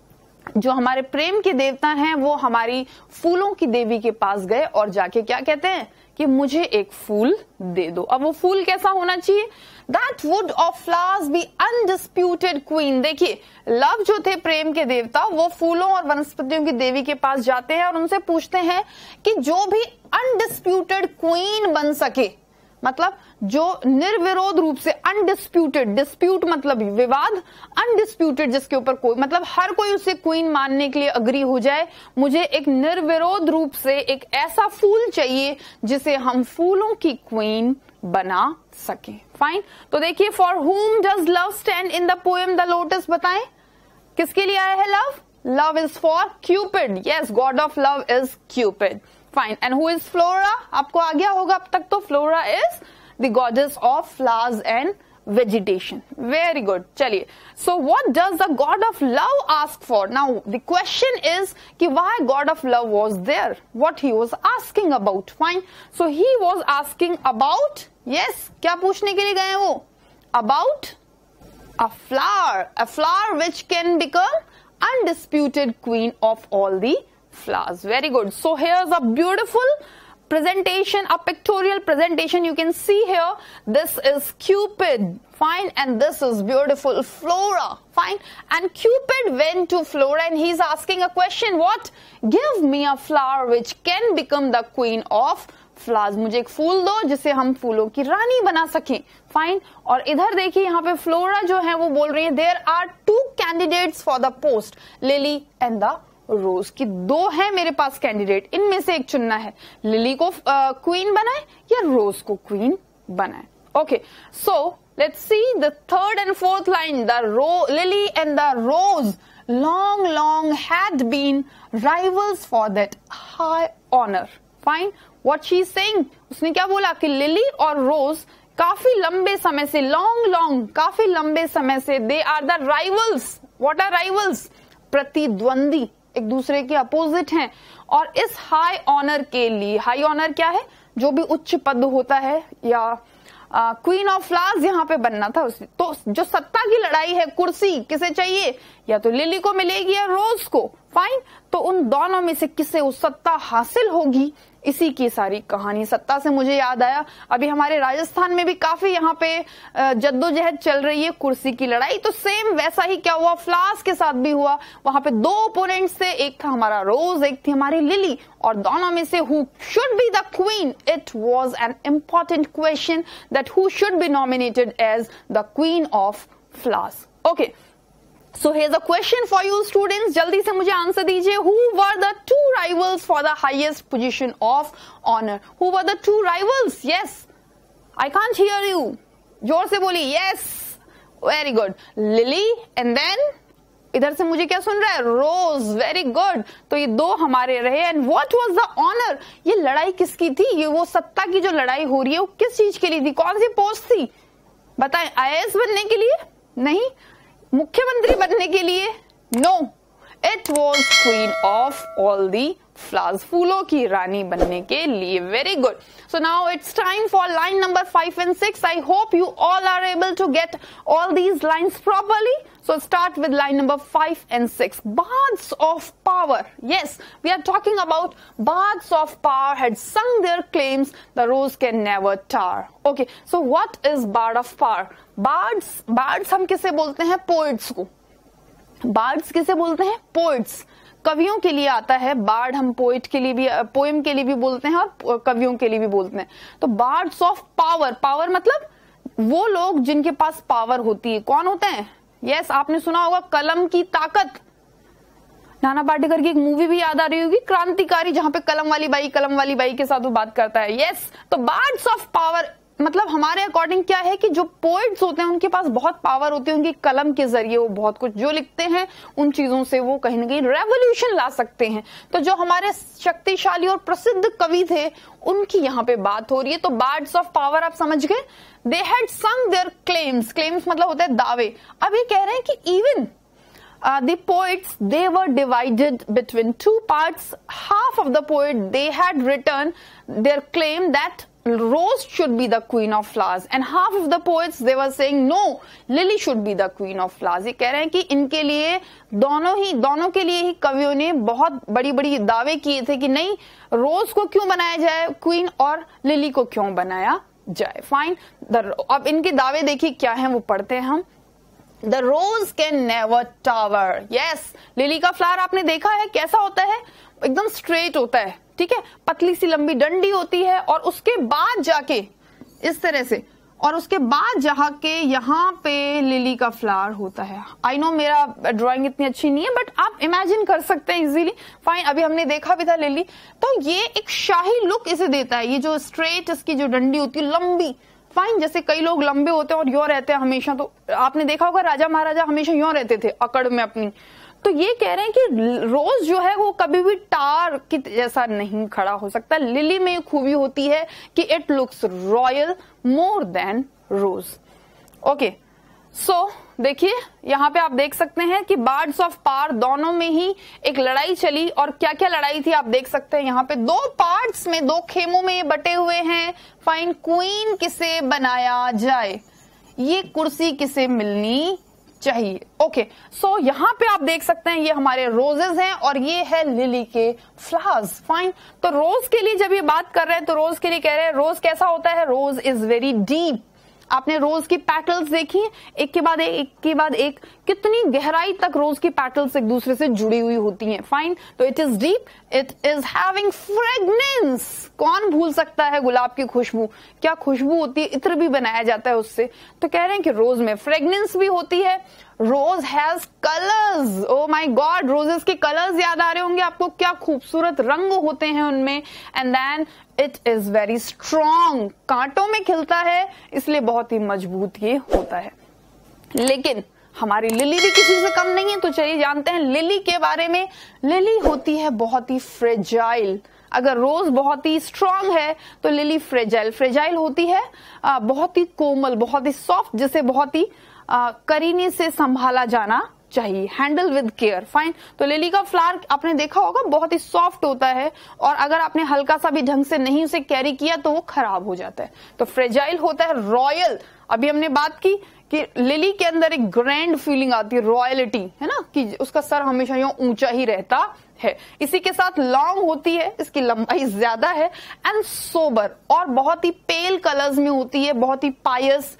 S2: जो हमारे प्रेम के देवता हैं वो हमारी फूलों की देवी के पास गए और जाके क्या कहते हैं कि मुझे एक फूल दे दो. अब वो फूल कैसा होना चाहिए? That would of flowers be undisputed queen. देखिए, लव जो थे प्रेम के देवता, वो फूलों और वनस्पतियों की देवी के पास जाते हैं और उनसे पूछते हैं कि जो भी अनडिस्प्यूटेड क्वीन बन सके, मतलब जो निर्विरोध रूप से, अनडिस्प्यूटेड, डिस्प्यूट मतलब विवाद, अनडिस्प्यूटेड जिसके ऊपर कोई, मतलब हर कोई उसे क्वीन मानने के लिए अग्री हो जाए. मुझे एक निर्विरोध रूप से एक ऐसा फूल चाहिए जिसे हम फूलों की क्वीन बना सके. फाइन. तो देखिए, for whom does love stand in the poem the lotus. बताएं किसके लिए आया है love? Love is for Cupid. Yes, god of love is Cupid. Fine. And who is Flora? आपको आ गया होगा अब तक तो. Flora is the goddess of flowers and vegetation. Very good. चलिए, so what does the god of love ask for? Now the question is कि why god of love was there, what he was asking about. Fine. So he was asking about, yes, क्या पूछने के लिए गए वो? About a flower, a flower which can become undisputed queen of all the flowers. Very good. So here's a beautiful presentation, a pictorial presentation. You can see here, this is Cupid. Fine. And this is beautiful Flora. Fine. And Cupid went to Flora and he's asking a question. What? Give me a flower which can become the queen of flowers. मुझे एक फूल दो जिसे हम फूलों की रानी बना सकें. Fine. और इधर देखिए, यहाँ पे फ्लोरा जो है वो बोल रही है, there are two candidates for the post, lily and the rose. की दो है मेरे पास कैंडिडेट, इनमें से एक चुनना है. लिली को क्वीन uh, बनाए या रोज को क्वीन बनाए. Okay, so let's see the third and fourth line. The row lily and the rose long long had been rivals for that high honour. Fine. What she is saying, उसने क्या बोला कि lily और रोज काफी लंबे समय से, लॉन्ग लॉन्ग काफी लंबे समय से, they are the rivals. What are rivals? प्रतिद्वंदी, एक दूसरे के अपोजिट हैं. और इस हाई ऑनर के लिए, हाई ऑनर क्या है? जो भी उच्च पद होता है, या क्वीन ऑफ फ्लावर्स यहाँ पे बनना था उसे. तो जो सत्ता की लड़ाई है, कुर्सी किसे चाहिए? या तो लिली को मिलेगी या रोज को. फाइन. तो उन दोनों में से किसे वो सत्ता हासिल होगी, इसी की सारी कहानी. सत्ता से मुझे याद आया, अभी हमारे राजस्थान में भी काफी यहाँ पे जद्दोजहद चल रही है, कुर्सी की लड़ाई. तो सेम वैसा ही क्या हुआ, फ्लावर्स के साथ भी हुआ. वहां पे दो ओपोनेंट्स थे, एक था हमारा रोज, एक थी हमारी लिली, और दोनों में से who should be the queen? It was an important question that who should be nominated as the queen of flowers. Okay, So here's a question for you students. जल्दी से मुझे आंसर दीजिए. Who were the two rivals for the highest position of honor? Who were the two rivals? Yes. I can't hear you. जोर से बोली. Yes. Very good. Lily and then इधर से मुझे क्या सुन रहा है? रोज. Very good. तो ये दो हमारे रहे. And what was the honour? ये लड़ाई किसकी थी? ये वो सत्ता की जो लड़ाई हो रही है वो किस चीज के लिए थी? कौन सी पोस्ट थी? बताएं. आईएएस बनने के लिए? नहीं. मुख्यमंत्री बनने के लिए? No. It was queen of all the flowers. फूलों की रानी बनने के लिए. Very good. So now it's time for line number five and six. I hope you all are able to get all these lines properly. So start with line number five and six. Bards of power. Yes, we are talking about bards of power had sung their claims. The rose can never tar. Okay, so what is bard of power? Bards, bards हम किसे बोलते हैं? Poets को. Bards किसे बोलते हैं? Poets. कवियों के लिए आता है बार्ड. हम पोएट के लिए भी, पोएम के लिए भी बोलते हैं और कवियों के लिए भी बोलते हैं. तो बार्ड्स ऑफ पावर. पावर मतलब वो लोग जिनके पास पावर होती है. कौन होते हैं? यस yes, आपने सुना होगा कलम की ताकत. नाना पाटेकर की एक मूवी भी याद आ रही होगी, क्रांतिकारी, जहां पे कलम वाली बाई कलम वाली बाई के साथ वो बात करता है. यस yes, तो बार्ड्स ऑफ पावर मतलब हमारे अकॉर्डिंग क्या है कि जो पोएट्स होते हैं उनके पास बहुत पावर होती है. उनकी कलम के जरिए वो बहुत कुछ जो लिखते हैं उन चीजों से वो कहीं ना कहीं रेवोल्यूशन ला सकते हैं. तो जो हमारे शक्तिशाली और प्रसिद्ध कवि थे उनकी यहाँ पे बात हो रही है. तो बार्ड्स ऑफ पावर आप समझ गए. They had sung their claims. claims मतलब होता है दावे. अब ये कह रहे हैं कि even Uh, the poets, they were divided between two parts. Half of the poet, they had written their claim that rose should be the queen of flowers, and half of the poets, they were saying no, lily should be the queen of flowers. ये कह रहे हैं कि इनके लिए दोनों ही दोनों के लिए ही कवियों ने बहुत बड़ी बड़ी दावे किए थे कि नहीं, रोज को क्यों बनाया जाए क्वीन और लिली को क्यों बनाया जाए. फाइन. अब इनके दावे देखिए क्या हैं, वो पढ़ते हैं हम. The rose can never tower. Yes, lily का फ्लावर आपने देखा है कैसा होता है? एकदम स्ट्रेट होता है. ठीक है, पतली सी लंबी डंडी होती है और उसके बाद जाके इस तरह से, और उसके बाद जहाँ के यहाँ पे लिली का फ्लावर होता है. आई नो मेरा ड्राइंग इतनी अच्छी नहीं है बट आप इमेजिन कर सकते हैं इजीली. फाइन. अभी हमने देखा भी था लिली. तो ये एक शाही लुक इसे देता है. ये जो स्ट्रेट इसकी जो डंडी होती है लंबी. फाइन. जैसे कई लोग लंबे होते हैं और यों रहते हैं हमेशा. तो आपने देखा होगा राजा महाराजा हमेशा यों रहते थे अकड़ में अपनी. तो ये कह रहे हैं कि रोज जो है वो कभी भी टार की जैसा नहीं खड़ा हो सकता. लिली में खूबी होती है कि it looks royal more than rose. Okay, so देखिए यहाँ पे आप देख सकते हैं कि बार्ड्स ऑफ पावर दोनों में ही एक लड़ाई चली. और क्या क्या लड़ाई थी आप देख सकते हैं यहाँ पे. दो पार्ट्स में, दो खेमों में ये बटे हुए हैं. फाइन. क्वीन किसे बनाया जाए, ये कुर्सी किसे मिलनी चाहिए. ओके, सो यहाँ पे आप देख सकते हैं ये हमारे रोजेस हैं और ये है लिली के फ्लावर्स. फाइन. तो रोज के लिए जब ये बात कर रहे हैं तो रोज के लिए कह रहे हैं रोज कैसा होता है. Rose is very deep. आपने रोज की पैटल्स देखी, एक के बाद एक, एक के बाद एक, कितनी गहराई तक रोज की पैटल्स एक दूसरे से जुड़ी हुई होती हैं. फाइन. तो it is deep. It is having fragrance. कौन भूल सकता है गुलाब की खुशबू. क्या खुशबू होती है, इत्र भी बनाया जाता है उससे. तो कह रहे हैं कि रोज में फ्रेग्रेंस भी होती है. Rose has colours. Oh my god, roses के कलर्स याद आ रहे होंगे आपको. क्या खूबसूरत रंग होते हैं उनमें. And then it is very strong. कांटों में खिलता है इसलिए बहुत ही मजबूत ये होता है. लेकिन हमारी लिली भी किसी से कम नहीं है. तो चलिए जानते हैं लिली के बारे में. लिली होती है बहुत ही फ्रेजाइल. अगर रोज बहुत ही स्ट्रांग है तो लिली फ्रेजाइल. फ्रेजाइल होती है आ, बहुत ही कोमल, बहुत ही सॉफ्ट, जिसे बहुत ही आ, करीने से संभाला जाना चाहिए. Handle with care. फाइन. तो लिली का फ्लावर आपने देखा होगा बहुत ही सॉफ्ट होता है और अगर आपने हल्का सा भी ढंग से नहीं उसे कैरी किया तो वो खराब हो जाता है. तो फ्रेजाइल होता है. रॉयल, अभी हमने बात की कि लिली के अंदर एक ग्रैंड फीलिंग आती है, रॉयलिटी, है ना, कि उसका सर हमेशा यूं ऊंचा ही रहता है. इसी के साथ लॉन्ग होती है, इसकी लंबाई ज्यादा है. एंड सोबर, और बहुत ही पेल कलर्स में होती है, बहुत ही पायस,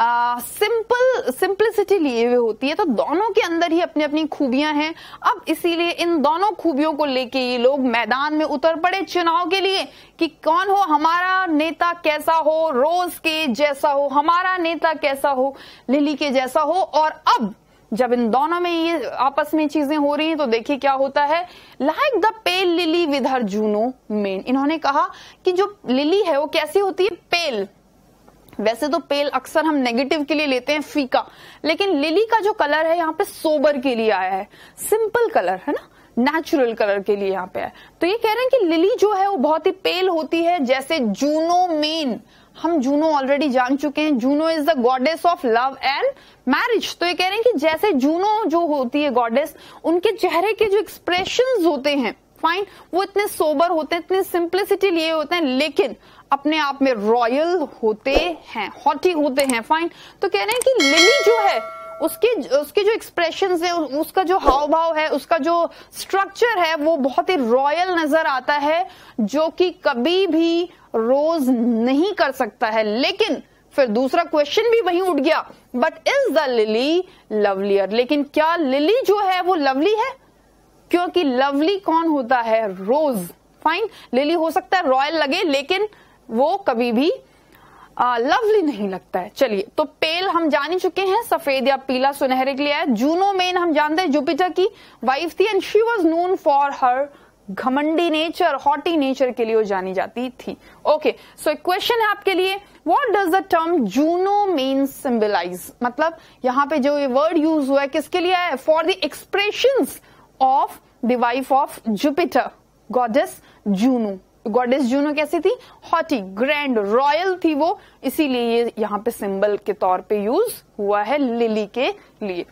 S2: सिंपल, सिंपलिसिटी लिए हुए होती है. तो दोनों के अंदर ही अपनी अपनी खूबियां हैं. अब इसीलिए इन दोनों खूबियों को लेके ये लोग मैदान में उतर पड़े चुनाव के लिए कि कौन हो हमारा नेता, कैसा हो, रोज के जैसा हो, हमारा नेता कैसा हो, लिली के जैसा हो. और अब जब इन दोनों में ये आपस में चीजें हो रही हैं तो देखिए क्या होता है, like the pale lily with her Juno mien. इन्होंने कहा कि जो लिली है वो कैसी होती है, पेल। वैसे तो पेल अक्सर हम नेगेटिव के लिए लेते हैं, फीका, लेकिन लिली का जो कलर है यहाँ पे सोबर के लिए आया है, सिंपल कलर है ना, नेचुरल कलर के लिए यहाँ पे है। तो ये कह रहे हैं कि लिली जो है वो बहुत ही पेल होती है, जैसे जूनो मेन। हम जूनो ऑलरेडी जान चुके हैं, Juno is the goddess of love and marriage. तो ये कह रहे हैं कि जैसे जूनो जो होती है गॉडेस, उनके चेहरे के जो एक्सप्रेशंस होते हैं, फाइन, वो इतने सोबर होते हैं, इतने सिंप्लिसिटी लिए होते हैं, लेकिन अपने आप में रॉयल होते हैं, हॉटी होते हैं, फाइन। तो कह रहे हैं कि लिली जो है उसके उसके जो एक्सप्रेशंस है, उसका जो हाव भाव है, उसका जो स्ट्रक्चर है, वो बहुत ही रॉयल नजर आता है, जो कि कभी भी रोज नहीं कर सकता है। लेकिन फिर दूसरा क्वेश्चन भी वहीं उठ गया, but is the lily lovelier? लेकिन क्या लिली जो है वो लवली है? क्योंकि लवली कौन होता है, रोज। फाइन, लिली हो सकता है रॉयल लगे, लेकिन वो कभी भी लवली नहीं लगता है। चलिए, तो पेल हम जान ही चुके हैं, सफेद या पीला सुनहरे के लिए है। जूनो मेन हम जानते हैं जुपिटर की वाइफ थी, and she was known for her घमंडी नेचर, हॉटी नेचर के लिए वो जानी जाती थी। ओके, सो एक क्वेश्चन है आपके लिए, what does the term Juno mean symbolise? मतलब यहाँ पे जो ये वर्ड यूज हुआ है किसके लिए है? For the expressions of the wife of Jupiter, goddess Juno. Goddess Juno कैसी थी? हॉटी, ग्रैंड, रॉयल थी वो, इसीलिए ये यहाँ पे सिंबल के तौर पे यूज हुआ है लिली के लिए।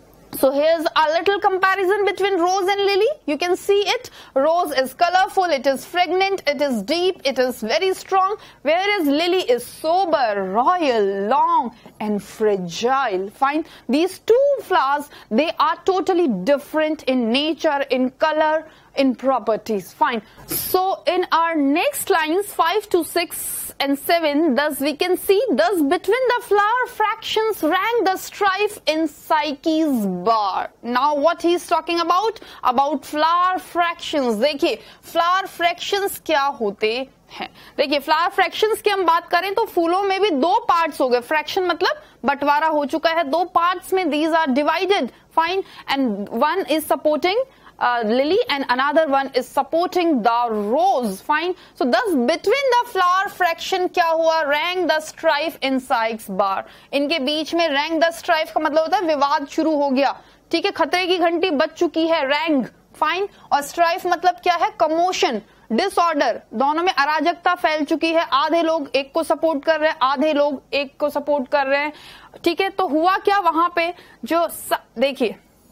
S2: So here's a little comparison between rose and lily. You can see it. Rose is colorful, it is fragrant, it is deep, it is very strong, whereas lily is sober, royal, long and fragile. Fine. These two flowers, they are totally different in nature, in color, in properties. Fine. So in our next lines five to six and seven, thus we can see, thus between the flower fractions rank the strife in Psyche's bar. Now what he is talking about? About flower fractions. देखिए flower fractions क्या होते हैं? देखिए flower fractions की हम बात करें तो फूलों में भी दो पार्ट्स हो गए। फ्रैक्शन मतलब बंटवारा हो चुका है, दो पार्ट्स में these are divided, fine, and one is supporting Uh, lily and another one is supporting the rose. Fine. So thus between the flower fraction क्या हुआ? Rank the strife in Psyche's bar. इनके बीच में rank the strife का मतलब होता है विवाद शुरू हो गया। ठीक है, खतरे की घंटी बज चुकी है। rank, फाइन, और strife मतलब क्या है? commotion, डिसऑर्डर, दोनों में अराजकता फैल चुकी है। आधे लोग एक को सपोर्ट कर रहे हैं, आधे लोग एक को सपोर्ट कर रहे हैं। ठीक है, तो हुआ क्या वहां पे? जो देखिए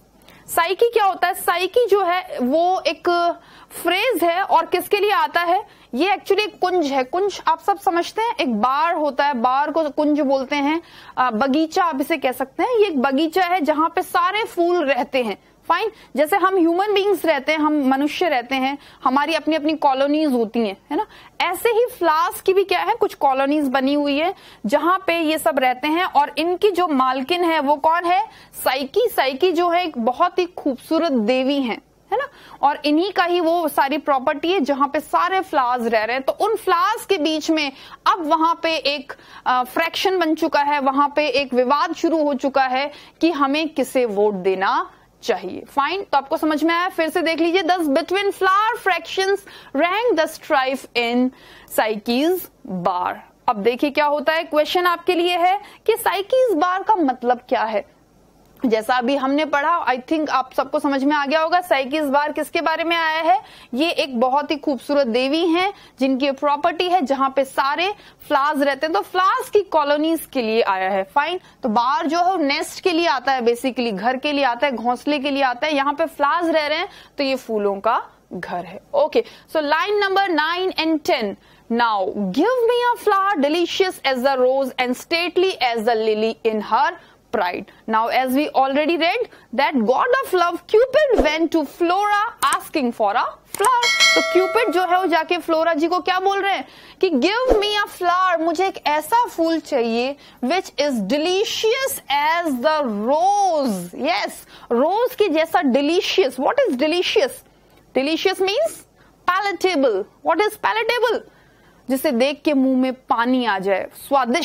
S2: साइकी क्या होता है? साइकी जो है वो एक फ्रेज है और किसके लिए आता है? ये एक्चुअली एक कुंज है। कुंज आप सब समझते हैं, एक बार होता है, बार को कुंज बोलते हैं, बगीचा आप इसे कह सकते हैं। ये एक बगीचा है जहां पे सारे फूल रहते हैं। फाइन, जैसे हम ह्यूमन बीइंग्स रहते हैं, हम मनुष्य रहते हैं, हमारी अपनी अपनी कॉलोनीज होती हैं, है ना, ऐसे ही फ्लावर्स की भी क्या है, कुछ कॉलोनीज बनी हुई है जहां पे ये सब रहते हैं। और इनकी जो मालकिन है वो कौन है? साइकी। साइकी जो है एक बहुत ही खूबसूरत देवी है, है ना, और इन्हीं का ही वो सारी प्रॉपर्टी है जहां पे सारे फ्लावर्स रह रहे हैं। तो उन फ्लावर्स के बीच में अब वहां पे एक फ्रैक्शन बन चुका है, वहां पे एक विवाद शुरू हो चुका है कि हमें किसे वोट देना चाहिए। फाइन, तो आपको समझ में आया? फिर से देख लीजिए, thus between flower factions rank the strife in साइकीज बार। अब देखिए क्या होता है, क्वेश्चन आपके लिए है कि साइकीज बार का मतलब क्या है। जैसा अभी हमने पढ़ा, आई थिंक आप सबको समझ में आ गया होगा। साइकीज बार किसके बारे में आया है? ये एक बहुत ही खूबसूरत देवी हैं जिनकी प्रॉपर्टी है जहां पे सारे फ्लावर्स रहते हैं, तो फ्लावर्स की कॉलोनीज के लिए आया है। फाइन, तो बार जो है नेस्ट के लिए आता है, बेसिकली घर के लिए आता है, घोंसले के लिए आता है। यहाँ पे फ्लावर्स रह रहे हैं तो ये फूलों का घर है। Okay, so line number nine and ten. Now give me a flower delicious as the rose and stately as the lily in her pride. Now as we already read that god of love Cupid went to Flora asking for a flower. तो Cupid जो है वो जाके flora जी को क्या बोल रहे हैं कि give me a flower, मुझे एक ऐसा फूल चाहिए which is delicious as the rose. Yes, rose के जैसा delicious. What is delicious? Delicious means palatable. What is palatable? जिसे देख के मुंह में पानी आ जाए, स्वादिष्ट,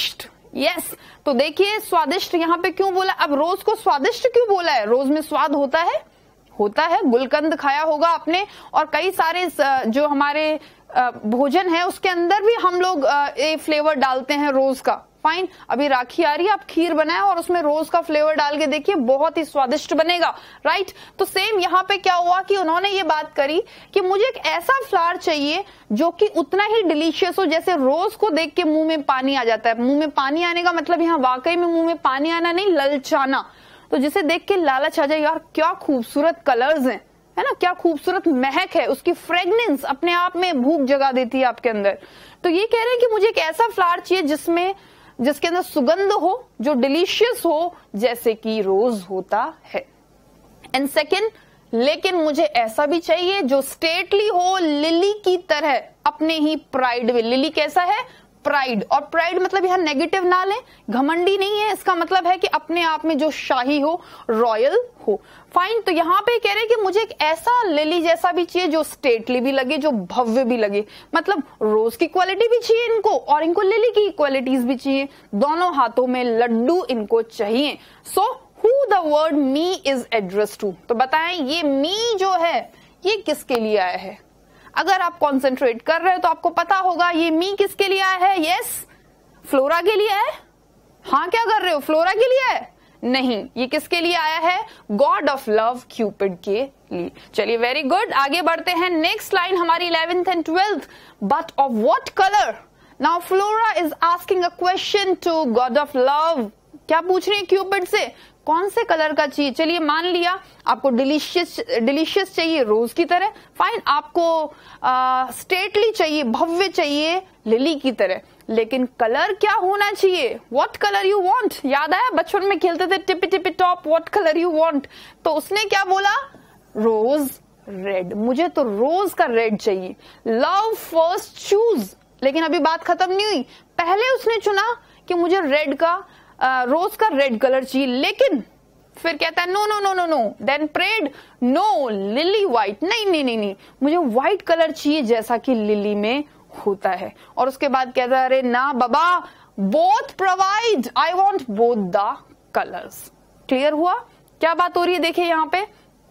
S2: यस yes. तो देखिए स्वादिष्ट यहाँ पे क्यों बोला, अब रोज को स्वादिष्ट क्यों बोला है, रोज में स्वाद होता है, होता है, गुलकंद खाया होगा आपने, और कई सारे जो हमारे भोजन है उसके अंदर भी हम लोग ये फ्लेवर डालते हैं रोज का। फाइन, अभी राखी आ रही है, आप खीर बनाए और उसमें रोज का फ्लेवर डाल के देखिए, बहुत ही स्वादिष्ट बनेगा, राइट। तो सेम यहाँ पे क्या हुआ कि उन्होंने ये बात करी कि मुझे एक ऐसा फ्लावर चाहिए जो कि उतना ही डिलीशियस हो, जैसे रोज को देख के मुंह में पानी आ जाता है। मुंह में पानी आने का मतलब यहाँ वाकई में मुंह में पानी आना नहीं, ललचाना। तो जिसे देख के लालच आ जाए, यार क्या खूबसूरत कलर्स हैं, है ना, क्या खूबसूरत महक है, उसकी फ्रेग्रेंस अपने आप में भूख जगा देती है आपके अंदर। तो ये कह रहे हैं कि मुझे एक ऐसा फ्लावर चाहिए जिसमें जिसके अंदर सुगंध हो, जो डिलीशियस हो, जैसे कि रोज होता है। एंड सेकेंड, लेकिन मुझे ऐसा भी चाहिए जो स्टेटली हो, लिली की तरह, अपने ही प्राइड में। लिली कैसा है, प्राइड, और प्राइड मतलब यहां नेगेटिव ना लें, घमंडी नहीं है, इसका मतलब है कि अपने आप में जो शाही हो, रॉयल हो। फाइन, तो यहाँ पे कह रहे हैं कि मुझे एक ऐसा लिली जैसा भी चाहिए जो स्टेटली भी लगे, जो भव्य भी लगे, मतलब रोज की क्वालिटी भी चाहिए इनको और इनको लिली की क्वालिटीज भी चाहिए, दोनों हाथों में लड्डू इनको चाहिए। So who the word me is address to, तो बताएं ये मी जो है ये किसके लिए आया है। अगर आप कॉन्सेंट्रेट कर रहे हो तो आपको पता होगा ये मी किसके लिए आया है। यस, फ्लोरा के लिए है। हाँ, क्या कर रहे हो, फ्लोरा के लिए है? नहीं, ये किसके लिए आया है, गॉड ऑफ लव, क्यूपिड के लिए। चलिए, वेरी गुड, आगे बढ़ते हैं। नेक्स्ट लाइन हमारी eleventh and twelfth, but of what colour. Now Flora is asking a question to god of love. क्या पूछ रही है क्यूपिड से, कौन से कलर का चाहिए। चलिए, मान लिया आपको डिलीशियस डिलीशियस चाहिए रोज की तरह, फाइन, आपको स्टेटली चाहिए, भव्य चाहिए, लिली की तरह, लेकिन कलर क्या होना चाहिए, व्हाट कलर यू वांट। याद आया बचपन में खेलते थे tippy tippy top, what colour you want. तो उसने क्या बोला, रोज रेड, मुझे तो रोज का रेड चाहिए। लव फर्स्ट चूज, लेकिन अभी बात खत्म नहीं हुई, पहले उसने चुना कि मुझे रेड का Uh, रोज का रेड कलर चाहिए, लेकिन फिर कहता है no no no no no, then prayed no lily white, नहीं नहीं नहीं नहीं, मुझे व्हाइट कलर चाहिए जैसा कि लिली में होता है। और उसके बाद कहता है अरे ना बाबा, both provide, I want both the colours. Clear हुआ क्या बात हो रही है। देखिए यहाँ पे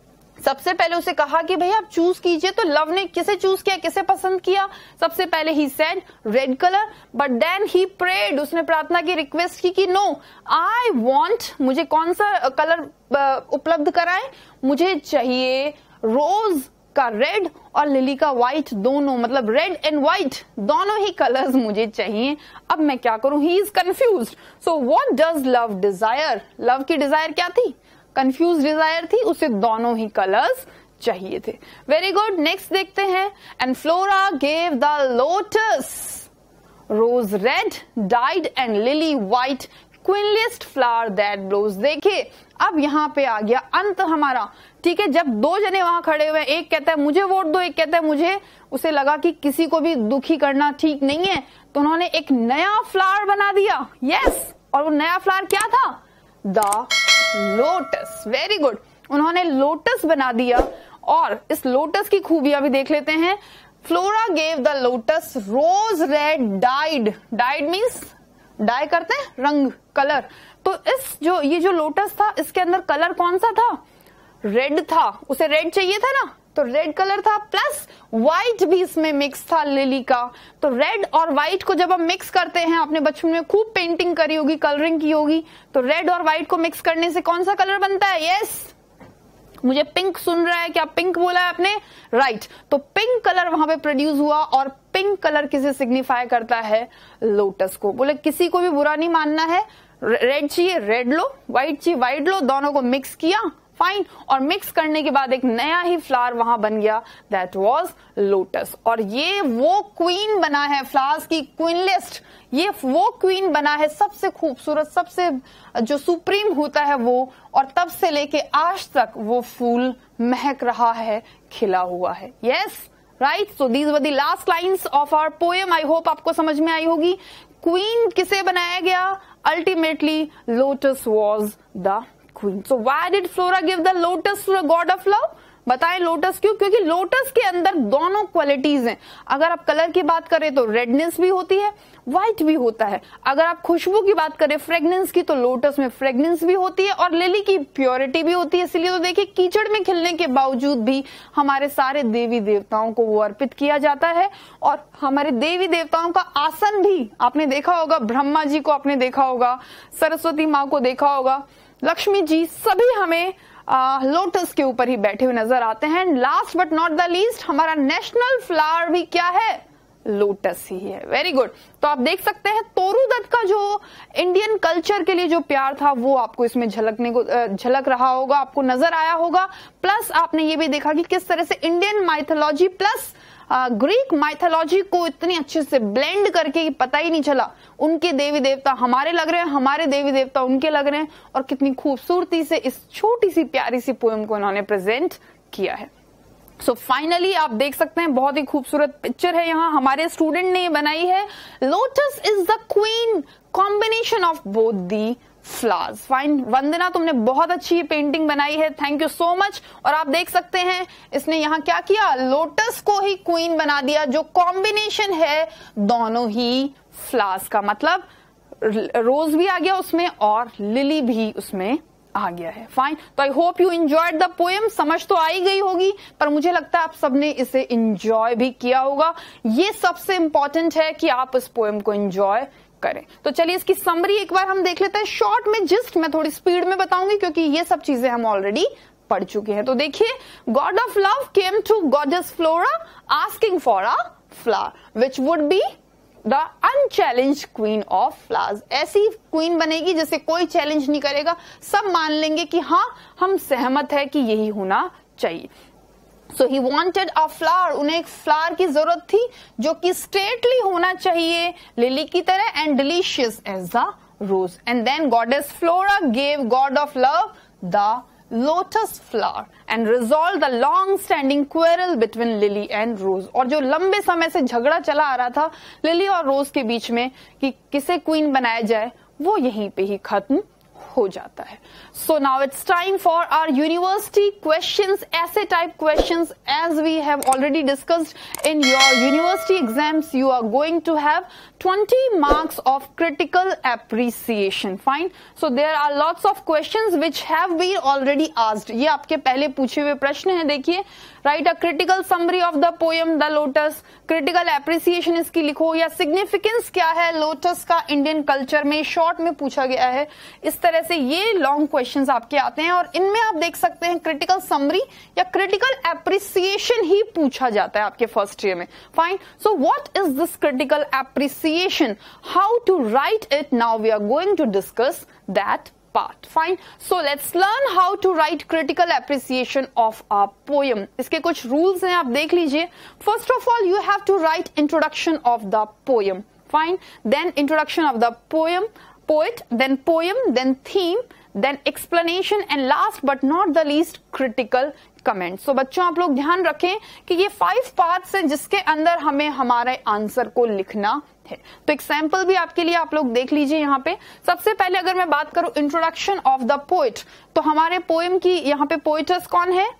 S2: सबसे पहले उसे कहा कि भैया आप चूज कीजिए, तो लव ने किसे चूज किया, किसे पसंद किया। सबसे पहले ही said red colour, but then he prayed, उसने प्रार्थना की, रिक्वेस्ट की कि नो आई वांट, मुझे कौन सा कलर उपलब्ध कराएं, मुझे चाहिए रोज का रेड और लिली का व्हाइट, दोनों, मतलब रेड एंड व्हाइट दोनों ही कलर्स मुझे चाहिए। अब मैं क्या करूं, he is confused. So what does love desire, love की डिजायर क्या थी, कंफ्यूज डिजायर थी, उसे दोनों ही कलर्स चाहिए थे। वेरी गुड, नेक्स्ट देखते हैं। And Flora gave the lotus rose red dyed and lily white, queenliest flower that blows. देखिए अब यहाँ पे आ गया अंत हमारा, ठीक है। जब दो जने वहां खड़े हुए, एक कहता है मुझे वोट दो, एक कहता है मुझे, उसे लगा कि किसी को भी दुखी करना ठीक नहीं है, तो उन्होंने एक नया फ्लावर बना दिया। यस, और वो नया फ्लावर क्या था, द लोटस। वेरी गुड, उन्होंने लोटस बना दिया। और इस लोटस की खूबियां भी देख लेते हैं। Flora gave the lotus rose red dyed, dyed means dye करते हैं, रंग, कलर। तो इस जो ये जो लोटस था, इसके अंदर कलर कौन सा था, रेड था, उसे रेड चाहिए था ना, तो रेड कलर था, प्लस व्हाइट भी इसमें मिक्स था लिली का। तो रेड और व्हाइट को जब हम मिक्स करते हैं, आपने बचपन में खूब पेंटिंग करी होगी, कलरिंग की होगी, तो रेड और व्हाइट को मिक्स करने से कौन सा कलर बनता है। यस, मुझे पिंक सुन रहा है, क्या पिंक बोला है आपने, राइट। तो पिंक कलर वहां पे प्रोड्यूस हुआ, और पिंक कलर किसे सिग्निफाई करता है, लोटस को। बोले किसी को भी बुरा नहीं मानना है, रेड चाहिए रेड लो, व्हाइट चाहिए व्हाइट लो, दोनों को मिक्स किया, फाइन, और मिक्स करने के बाद एक नया ही फ्लावर वहां बन गया, दैट वाज लोटस। और ये वो क्वीन बना है, फ्लावर्स की क्वीन लिस्ट, ये वो क्वीन बना है, सबसे खूबसूरत, सबसे जो सुप्रीम होता है वो, और तब से लेके आज तक वो फूल महक रहा है, खिला हुआ है। Yes, right. So these were the last lines of our poem. I hope आपको समझ में आई होगी। क्वीन किसे बनाया गया, ultimately lotus was the queen. So why did Flora give the lotus to the god of love? बताएं लोटस क्यों? क्योंकि लोटस के अंदर दोनों क्वालिटीज हैं। अगर आप कलर की बात करें तो रेडनेस भी होती है, व्हाइट भी होता है। अगर आप खुशबू की बात करें, फ्रेग्रेंस की, तो लोटस में फ्रेग्रेंस भी होती है और लिली की प्योरिटी भी होती है। इसलिए तो देखिए कीचड़ में खिलने के बावजूद भी हमारे सारे देवी देवताओं को वो अर्पित किया जाता है। और हमारे देवी देवताओं का आसन भी आपने देखा होगा, ब्रह्मा जी को आपने देखा होगा, सरस्वती माँ को देखा होगा, लक्ष्मी जी, सभी हमें आ, लोटस के ऊपर ही बैठे हुए नजर आते हैं। Last but not the least, हमारा नेशनल फ्लावर भी क्या है? लोटस ही है। Very good. तो आप देख सकते हैं तोरू दत्त का जो इंडियन कल्चर के लिए जो प्यार था वो आपको इसमें झलकने को झलक रहा होगा, आपको नजर आया होगा। प्लस आपने ये भी देखा कि किस तरह से Indian mythology plus Greek mythology को इतनी अच्छे से ब्लेंड करके पता ही नहीं चला, उनके देवी देवता हमारे लग रहे हैं, हमारे देवी देवता उनके लग रहे हैं, और कितनी खूबसूरती से इस छोटी सी प्यारी सी पोएम को उन्होंने प्रेजेंट किया है। सो so फाइनली आप देख सकते हैं बहुत ही खूबसूरत पिक्चर है यहाँ हमारे स्टूडेंट ने बनाई है। Lotus is the queen combination of both the flowers. Fine Vandana, तुमने बहुत अच्छी पेंटिंग बनाई है, थैंक यू सो मच। और आप देख सकते हैं इसने यहाँ क्या किया, लोटस को ही क्वीन बना दिया, जो कॉम्बिनेशन है दोनों ही फ्लावर्स का, मतलब रोज भी आ गया उसमें और लिली भी उसमें आ गया है। फाइन, तो I hope you enjoyed the poem. समझ तो आई गई होगी, पर मुझे लगता है आप सबने इसे एंजॉय भी किया होगा। ये सबसे इंपॉर्टेंट है कि आप इस पोएम को एंजॉय करें। तो चलिए इसकी समरी एक बार हम देख लेते हैं शॉर्ट में, जिस्ट मैं थोड़ी स्पीड में बताऊंगी क्योंकि ये सब चीजें हम ऑलरेडी पढ़ चुके हैं। तो देखिए, god of love came to goddess Flora asking for a flower which would be the unchallenged queen of flowers. ऐसी क्वीन बनेगी जिसे कोई चैलेंज नहीं करेगा, सब मान लेंगे कि हाँ हम सहमत है कि यही होना चाहिए। सो ही वॉन्टेड अ फ्लावर, उन्हें एक फ्लावर की जरूरत थी जो कि स्टेटली होना चाहिए लिली की तरह and delicious as the rose. And then goddess Flora gave god of love the lotus flower and resolve the long standing quarrel between lily and rose. और जो लंबे समय से झगड़ा चला आ रहा था लिली और रोज के बीच में कि किसे क्वीन बनाया जाए, वो यहीं पे ही खत्म हो जाता है। So now it's time for our university questions, ऐसे type questions as we have already discussed in your university exams. You are going to have twenty marks of critical appreciation. Fine, so there are lots of questions which have been already asked. ये आपके पहले पूछे हुए प्रश्न हैं। देखिए, write a critical summary of the poem the lotus, critical appreciation इसकी लिखो, या सिग्निफिकेंस क्या है लोटस का इंडियन कल्चर में, शॉर्ट में पूछा गया है। इस तरह से ये लॉन्ग क्वेश्चंस आपके आते हैं और इनमें आप देख सकते हैं क्रिटिकल समरी या क्रिटिकल एप्रिसिएशन ही पूछा जाता है आपके फर्स्ट ईयर में। Fine, so what is this critical appreciation, how to write it, now we are going to discuss that part. Fine. So let's learn how to write critical appreciation of a poem. इसके कुछ rules हैं, आप देख लीजिए। First of all, you have to write introduction of the poem. Fine. Then introduction of the poem, poet, then poem, then theme, then explanation, and last but not the least critical comment. So बच्चों आप लोग ध्यान रखें कि ये five parts हैं जिसके अंदर हमें हमारे आंसर को लिखना है। तो एग्जाम्पल भी आपके लिए आप लोग देख लीजिए यहाँ पे। सबसे पहले अगर मैं बात करूं इंट्रोडक्शन ऑफ द पोएट, तो हमारे पोएम की यहाँ पे पोएटस कौन है?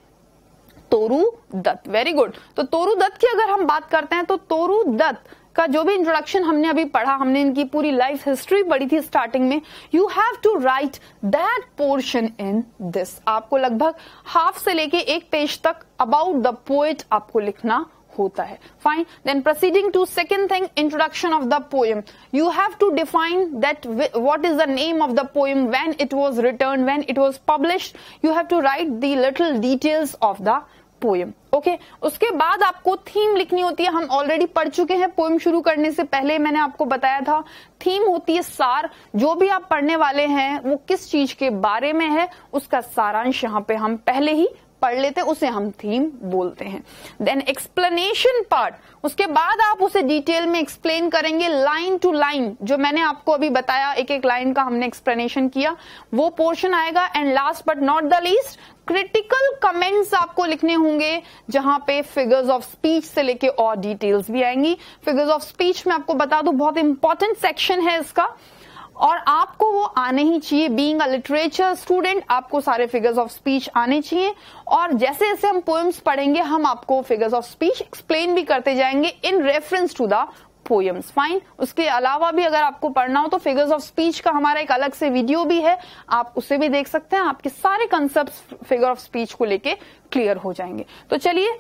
S2: तोरू दत्त। Very good. तो तोरू दत्त की अगर हम बात करते हैं तो तोरू दत्त का जो भी इंट्रोडक्शन हमने अभी पढ़ा, हमने इनकी पूरी लाइफ हिस्ट्री पढ़ी थी स्टार्टिंग में। You have to write that portion in this. आपको लगभग हाफ से लेके एक पेज तक अबाउट द पोएट आपको लिखना होता है। Fine, then proceeding to second thing, introduction of the poem. You have to define that what is the name of the poem, when it was written, when it was published. You have to write the little details of the poem. Okay, उसके बाद आपको theme लिखनी होती है। हम already पढ़ चुके हैं पोएम शुरू करने से पहले, मैंने आपको बताया था थीम होती है सार। जो भी आप पढ़ने वाले हैं वो किस चीज के बारे में है उसका सारांश यहाँ पे हम पहले ही पढ़ लेते हैं, उसे हम थीम बोलते हैं। देन एक्सप्लेनेशन पार्ट, उसके बाद आप उसे डिटेल में एक्सप्लेन करेंगे लाइन टू लाइन। जो मैंने आपको अभी बताया, एक एक लाइन का हमने एक्सप्लेनेशन किया, वो पोर्शन आएगा। And last but not the least, critical comments आपको लिखने होंगे, जहां पे फिगर्स ऑफ स्पीच से लेके और डिटेल्स भी आएंगी। फिगर्स ऑफ स्पीच में आपको बता दूं बहुत इंपॉर्टेंट सेक्शन है इसका। और आपको वो आने ही चाहिए। बीइंग अ लिटरेचर स्टूडेंट आपको सारे फिगर्स ऑफ स्पीच आने चाहिए, और जैसे जैसे हम पोएम्स पढ़ेंगे हम आपको फिगर्स ऑफ स्पीच एक्सप्लेन भी करते जाएंगे in reference to the poems. Fine. उसके अलावा भी अगर आपको पढ़ना हो तो फिगर्स ऑफ स्पीच का हमारा एक अलग से वीडियो भी है, आप उसे भी देख सकते हैं। आपके सारे कंसेप्ट्स फिगर ऑफ स्पीच को लेके क्लियर हो जाएंगे। तो चलिए,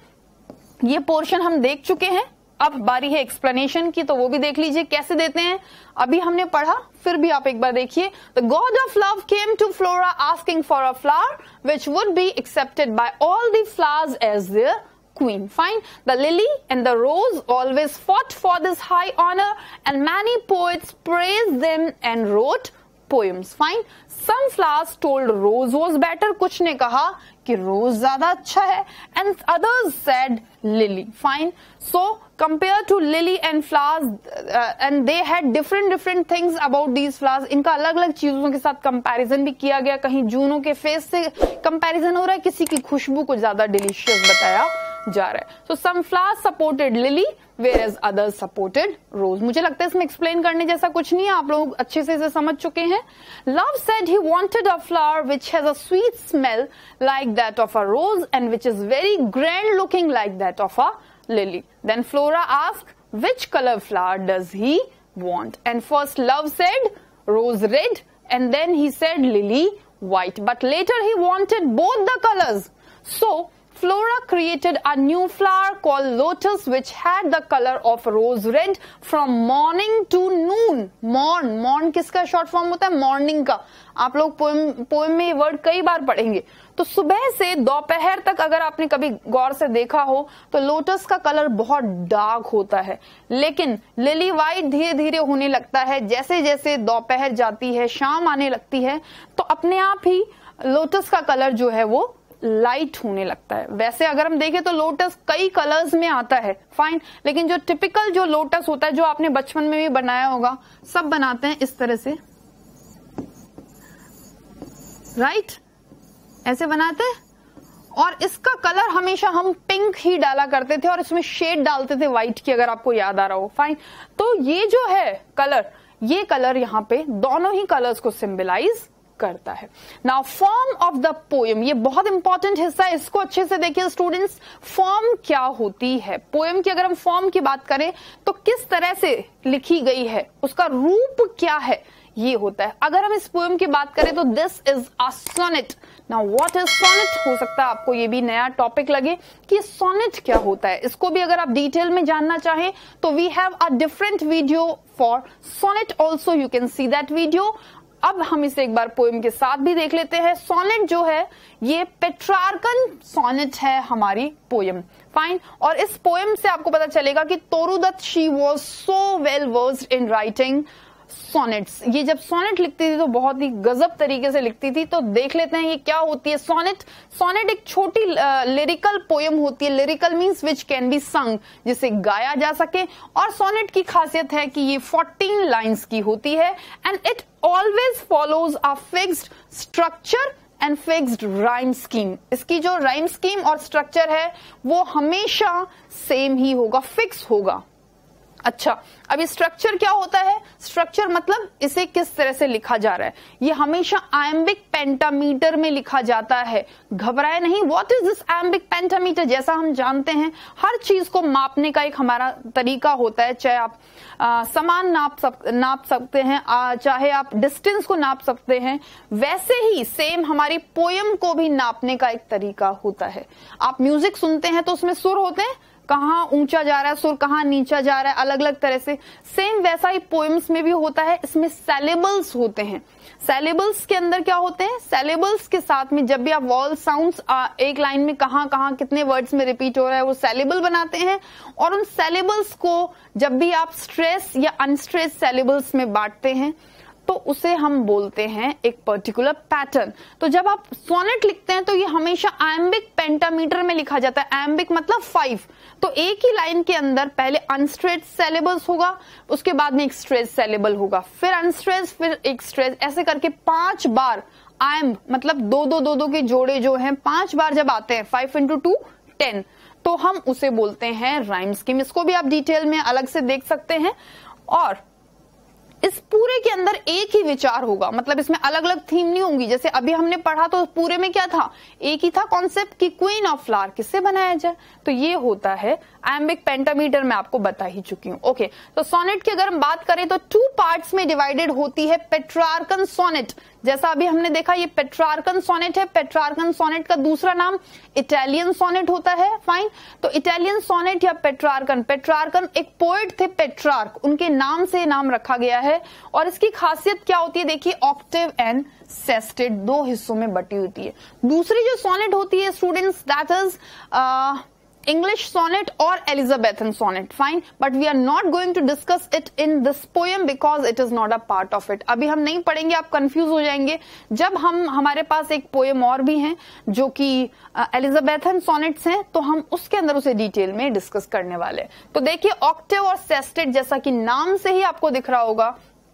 S2: ये पोर्शन हम देख चुके हैं, अब बारी है एक्सप्लेनेशन की, तो वो भी देख लीजिए कैसे देते हैं। अभी हमने पढ़ा, फिर भी आप एक बार देखिए। The god of love came to Flora asking for a flower which would be accepted by all the flowers as their queen. Fine. The lily and the rose always fought for this high honor, and many poets praised them and wrote poems. Fine. Some flowers told rose was better. कुछ ने कहा कि रोज ज्यादा अच्छा है, and others said lily. Fine. So compared to lily and flowers, uh, and they had different different things about these flowers. इनका अलग अलग चीजों के साथ कंपैरिजन भी किया गया। कहीं जूनों के फेस से कंपैरिजन हो रहा है, किसी की खुशबू को ज्यादा डिलीशियस बताया जा रहा है। So some flowers supported lily, whereas others supported rose. मुझे लगता है इसमें एक्सप्लेन करने जैसा कुछ नहीं है, आप लोग अच्छे से इसे समझ चुके हैं। Love said he wanted a flower which has a sweet smell like that of a rose and which is very grand looking like that of a lily. Then Flora asked, which color flower does he want? And first Love said rose red, and then he said lily white. But later he wanted both the colors. So Flora created a new flower called lotus which had the color of rose red from morning to noon. Morn, morn किसका short form होता है? Morning का। आप लोग poem poem में ये word कई बार पढ़ेंगे। तो सुबह से दोपहर तक अगर आपने कभी गौर से देखा हो तो लोटस का कलर बहुत डार्क होता है, लेकिन लिली व्हाइट धीरे धीरे होने लगता है। जैसे जैसे दोपहर जाती है, शाम आने लगती है, तो अपने आप ही लोटस का कलर जो है वो लाइट होने लगता है। वैसे अगर हम देखें तो लोटस कई कलर्स में आता है, फाइन, लेकिन जो टिपिकल जो लोटस होता है, जो आपने बचपन में भी बनाया होगा, सब बनाते हैं इस तरह से, राइट, ऐसे बनाते हैं। और इसका कलर हमेशा हम पिंक ही डाला करते थे और इसमें शेड डालते थे व्हाइट की, अगर आपको याद आ रहा हो। फाइन। तो ये जो है कलर, ये कलर यहाँ पे दोनों ही कलर्स को सिंबलाइज करता है। Now form of the poem, ये बहुत इंपॉर्टेंट हिस्सा है, इसको अच्छे से देखिए स्टूडेंट्स। फॉर्म क्या होती है पोएम की? अगर हम फॉर्म की बात करें तो किस तरह से लिखी गई है, उसका रूप क्या है, ये होता है। अगर हम इस पोएम की बात करें तो this is a sonnet. Now what is sonnet? हो सकता है आपको ये भी नया टॉपिक लगे कि सोनेट क्या होता है। इसको भी अगर आप डिटेल में जानना चाहें तो we have a different video for sonnet also, you can see that video. अब हम इसे एक बार पोएम के साथ भी देख लेते हैं। सोनेट जो है ये पेट्रार्कन सोनेट है हमारी पोएम, फाइन। और इस पोएम से आपको पता चलेगा कि तोरुदत्त she was so well versed in writing sonnets. ये जब सोनेट लिखती थी तो बहुत ही गजब तरीके से लिखती थी। तो देख लेते हैं ये क्या होती है सोनेट। सोनेट एक छोटी लिरिकल पोएम होती है। Lyrical means which can be sung, जिसे गाया जा सके। और सोनेट की खासियत है कि ये फोर्टीन लाइन्स की होती है and it always follows a fixed structure and fixed rhyme scheme. इसकी जो राइम स्कीम और स्ट्रक्चर है वो हमेशा सेम ही होगा, फिक्स होगा। अच्छा, अब ये स्ट्रक्चर क्या होता है? स्ट्रक्चर मतलब इसे किस तरह से लिखा जा रहा है। ये हमेशा आयम्बिक पेंटामीटर में लिखा जाता है। घबराए नहीं, what is this iambic pentameter? जैसा हम जानते हैं हर चीज को मापने का एक हमारा तरीका होता है। चाहे आप आ, समान नाप सक, नाप सकते हैं, आ, चाहे आप डिस्टेंस को नाप सकते हैं, वैसे ही सेम हमारी पोएम को भी नापने का एक तरीका होता है। आप म्यूजिक सुनते हैं तो उसमें सुर होते हैं, कहाँ ऊंचा जा रहा है सुर, कहाँ नीचा जा रहा है, अलग अलग तरह से। सेम वैसा ही पोएम्स में भी होता है। इसमें सैलेबल्स होते हैं। सैलेबल्स के अंदर क्या होते हैं? सैलेबल्स के साथ में जब भी आप वॉल साउंड्स एक लाइन में कहाँ कहाँ कितने वर्ड्स में रिपीट हो रहा है वो सैलेबल बनाते हैं। और उन सैलेबल्स को जब भी आप स्ट्रेस या अनस्ट्रेस सैलेबल्स में बांटते हैं तो उसे हम बोलते हैं एक पर्टिकुलर पैटर्न। तो जब आप सोनेट लिखते हैं तो ये हमेशा आयम्बिक पेंटामीटर में लिखा जाता है। आयम्बिक मतलब फाइव। तो एक ही लाइन के अंदर पहले अनस्ट्रेस सैलेबल्स होगा, उसके बाद में एक स्ट्रेस सैलेबल होगा, फिर अनस्ट्रेस, फिर एक स्ट्रेस, ऐसे करके पांच बार आयम्ब मतलब दो दो दो दो के जोड़े जो हैं पांच बार जब आते हैं, फाइव इंटू टू टेन, तो हम उसे बोलते हैं राइम स्कीम। इसको भी आप डिटेल में अलग से देख सकते हैं। और इस पूरे के अंदर एक ही विचार होगा, मतलब इसमें अलग अलग थीम नहीं होंगी। जैसे अभी हमने पढ़ा तो पूरे में क्या था, एक ही था कॉन्सेप्ट कि क्वीन ऑफ फ्लावर किससे बनाया जाए, तो ये होता है एम्बिक पेंटामीटर, मैं आपको बता ही चुकी हूँ। ओके, तो सोनेट की अगर हम बात करें तो टू पार्ट्स में डिवाइडेड होती है पेट्रार्कन सोनेट। जैसा अभी हमने देखा ये पेट्रार्कन सोनेट है, पेट्रार्कन सोनेट का दूसरा नाम इटालियन सोनेट होता है। फाइन, तो इटालियन सोनेट या पेट्रार्कन, पेट्रार्कन एक पोएट थे पेट्रार्क, उनके नाम से नाम रखा गया है। और इसकी खासियत क्या होती है, देखिए ऑक्टेव एंड सेस्टेट दो हिस्सों में बटी होती है। दूसरी जो सोनेट होती है students, that is English sonnet or Elizabethan sonnet. Fine, but we are not going to discuss it in this poem because it is not a part of it. अभी हम नहीं पढ़ेंगे, आप कंफ्यूज हो जाएंगे। जब हम हमारे पास एक पोएम और भी है जो कि एलिजाबेथन सॉनेट्स हैं, तो हम उसके अंदर उसे डिटेल में डिस्कस करने वाले। तो देखिए ऑक्टेव और सेस्टेट, जैसा कि नाम से ही आपको दिख रहा होगा,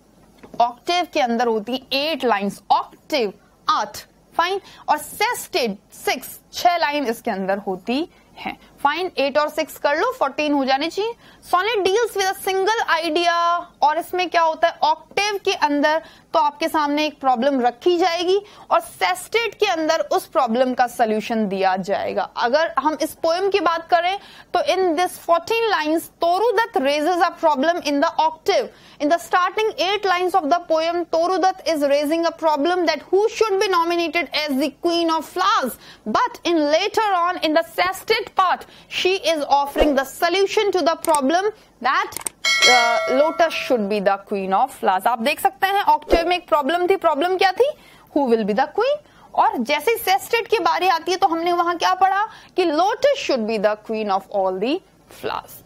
S2: ऑक्टेव के अंदर होती एट लाइन्स, ऑक्टेव आठ, फाइन, और सेस्टेट सिक्स, छह लाइन इसके अंदर होती है। फाइन, एट और सिक्स कर लो, फोर्टीन हो जाने चाहिए। Sonnet deals with a single idea, और इसमें क्या होता है, ऑक्टेव के अंदर तो आपके सामने एक प्रॉब्लम रखी जाएगी और सेस्टेट के अंदर उस प्रॉब्लम का सोल्यूशन दिया जाएगा। अगर हम इस पोएम की बात करें तो in this fourteen lines तोरुदत्त raises a problem in the Octave. In the starting at lines of the poem, तोरुदत्त is raising a problem that who should be nominated as the queen of flowers, but in later on in the sestet part she is offering the solution to the problem that uh, lotus should be the queen of flowers। आप देख सकते हैं Octave में एक problem थी, problem क्या थी, who will be the queen, और जैसे सेस्टेट की बारी आती है तो हमने वहां क्या पढ़ा कि lotus should be the queen of all the flowers.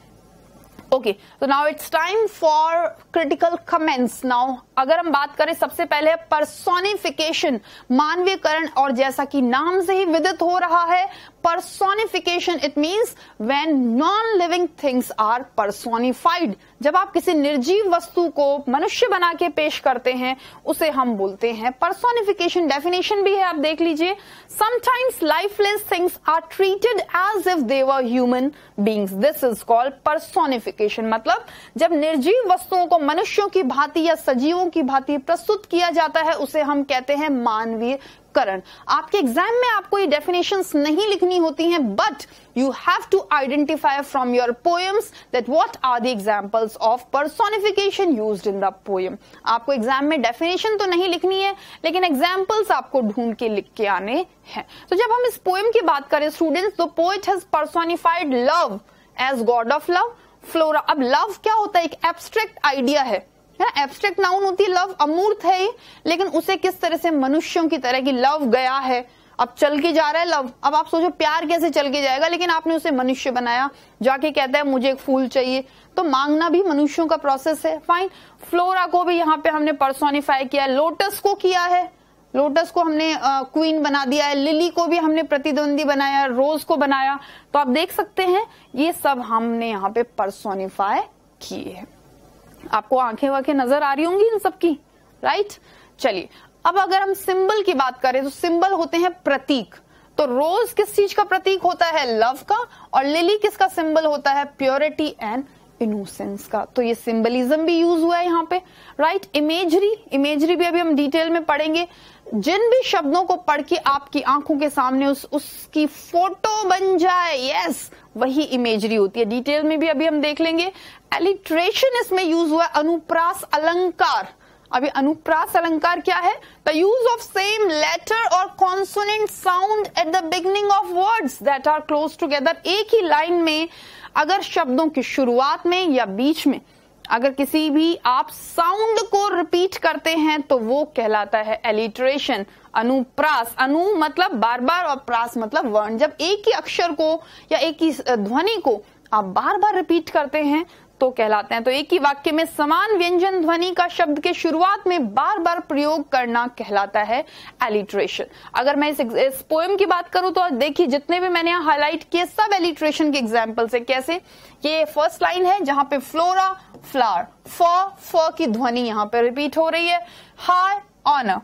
S2: Okay, तो now it's time for critical comments. Now अगर हम बात करें सबसे पहले पर्सोनिफिकेशन, मानवीयकरण, और जैसा कि नाम से ही विदित हो रहा है personification, it means when non living things are personified. जब आप किसी निर्जीव वस्तु को मनुष्य बना के पेश करते हैं उसे हम बोलते हैं पर्सोनिफिकेशन। डेफिनेशन भी है, आप देख लीजिए, sometimes lifeless things are treated as if they were human beings, this is called personification. मतलब जब निर्जीव वस्तुओं को मनुष्यों की भांति या सजीवों की भांति प्रस्तुत किया जाता है उसे हम कहते हैं मानवीय करण। आपके एग्जाम में आपको ये डेफिनेशंस नहीं लिखनी होती हैं, but you have to identify from your poems that what are the examples of personification used in the poem. आपको एग्जाम में डेफिनेशन तो नहीं लिखनी है, लेकिन एग्जांपल्स आपको ढूंढ के लिख के आने हैं। तो जब हम इस पोएम की बात करें students, the poet has personified love as god of love, Flora. अब लव क्या होता है, एक एब्स्ट्रैक्ट आइडिया है, एब्स्ट्रैक्ट नाउन होती है, लव अमूर्त है, लेकिन उसे किस तरह से मनुष्यों की तरह की लव गया है, अब चल के जा रहा है लव। अब आप सोचो प्यार कैसे चल के जाएगा, लेकिन आपने उसे मनुष्य बनाया, जाके कहता है मुझे एक फूल चाहिए, तो मांगना भी मनुष्यों का प्रोसेस है। फाइन, फ्लोरा को भी यहाँ पे हमने पर्सोनिफाई किया है, लोटस को किया है, लोटस को हमने क्वीन बना दिया है, लिली को भी हमने प्रतिद्वंदी बनाया, रोज को बनाया। तो आप देख सकते हैं ये सब हमने यहाँ पे पर्सोनिफाई किए हैं। आपको आंखें वाखें नजर आ रही होंगी इन सबकी, राइट। चलिए अब अगर हम सिंबल की बात करें तो सिंबल होते हैं प्रतीक। तो रोज किस चीज का प्रतीक होता है, लव का, और लिली किसका सिंबल होता है, प्योरिटी एंड इनोसेंस का। तो ये सिंबलिज्म भी यूज हुआ है यहाँ पे, राइट। इमेजरी, इमेजरी भी अभी हम डिटेल में पढ़ेंगे। जिन भी शब्दों को पढ़ के आपकी आंखों के सामने उस उसकी फोटो बन जाए, यस, वही इमेजरी होती है। डिटेल में भी अभी हम देख लेंगे। एलिट्रेशन इसमें यूज हुआ है, अनुप्रास अलंकार। अभी अनुप्रास अलंकार क्या है, the use of same letter और consonant sound at the beginning of words that are close together. एक ही लाइन में अगर शब्दों की शुरुआत में या बीच में अगर किसी भी आप साउंड को रिपीट करते हैं तो वो कहलाता है एलिट्रेशन। अनुप्रास, अनु मतलब बार बार और प्रास मतलब वर्ण। जब एक ही अक्षर को या एक ही ध्वनि को आप बार बार रिपीट करते हैं तो कहलाते हैं। तो एक ही वाक्य में समान व्यंजन ध्वनि का शब्द के शुरुआत में बार बार प्रयोग करना कहलाता है एलिट्रेशन। अगर मैं इस, इस पोएम की बात करूं तो देखिए जितने भी मैंने यहाँ हाईलाइट किए सब एलिट्रेशन के एग्जाम्पल्स है। कैसे, ये फर्स्ट लाइन है जहां पे फ्लोरा फ्लावर, फ फ की ध्वनि यहाँ पे रिपीट हो रही है। High honour,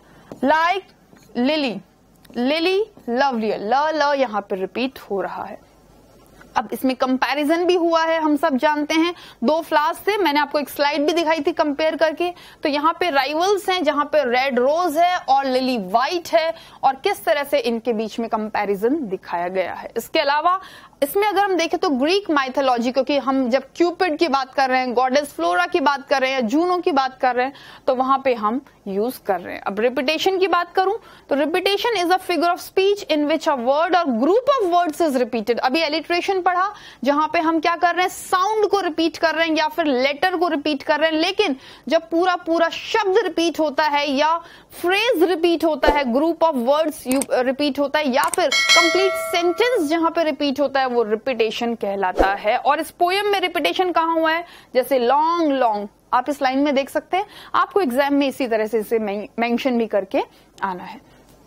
S2: like lily, lily lovely, ल ल यहाँ पे रिपीट हो रहा है। अब इसमें कंपैरिजन भी हुआ है, हम सब जानते हैं, दो फ्लावर्स थे, मैंने आपको एक स्लाइड भी दिखाई थी कंपेयर करके। तो यहाँ पे राइवल्स हैं, जहां पे रेड रोज है और लिली व्हाइट है, और किस तरह से इनके बीच में कंपैरिजन दिखाया गया है। इसके अलावा इसमें अगर हम देखें तो ग्रीक माइथोलॉजी, क्योंकि हम जब क्यूपिड की बात कर रहे हैं, गॉडेस फ्लोरा की बात कर रहे हैं, जूनो की बात कर रहे हैं, तो वहां पे हम यूज कर रहे हैं। अब रिपीटेशन की बात करूं तो repetition is a figure of speech in which a word और group of words is repeated. अभी एलिट्रेशन पढ़ा, जहां पे हम क्या कर रहे हैं, साउंड को रिपीट कर रहे हैं या फिर लेटर को रिपीट कर रहे हैं। लेकिन जब पूरा पूरा शब्द रिपीट होता है या फ्रेज रिपीट होता है, ग्रुप ऑफ वर्ड्स रिपीट होता है, या फिर कंप्लीट सेंटेंस जहां पे रिपीट होता है, वो रिपीटेशन कहलाता है। और इस पोएम में रिपीटेशन कहां हुआ है, जैसे लॉन्ग लॉन्ग, आप इस लाइन में देख सकते हैं, आपको एग्जाम में इसी तरह से इसे मेंशन भी करके आना है।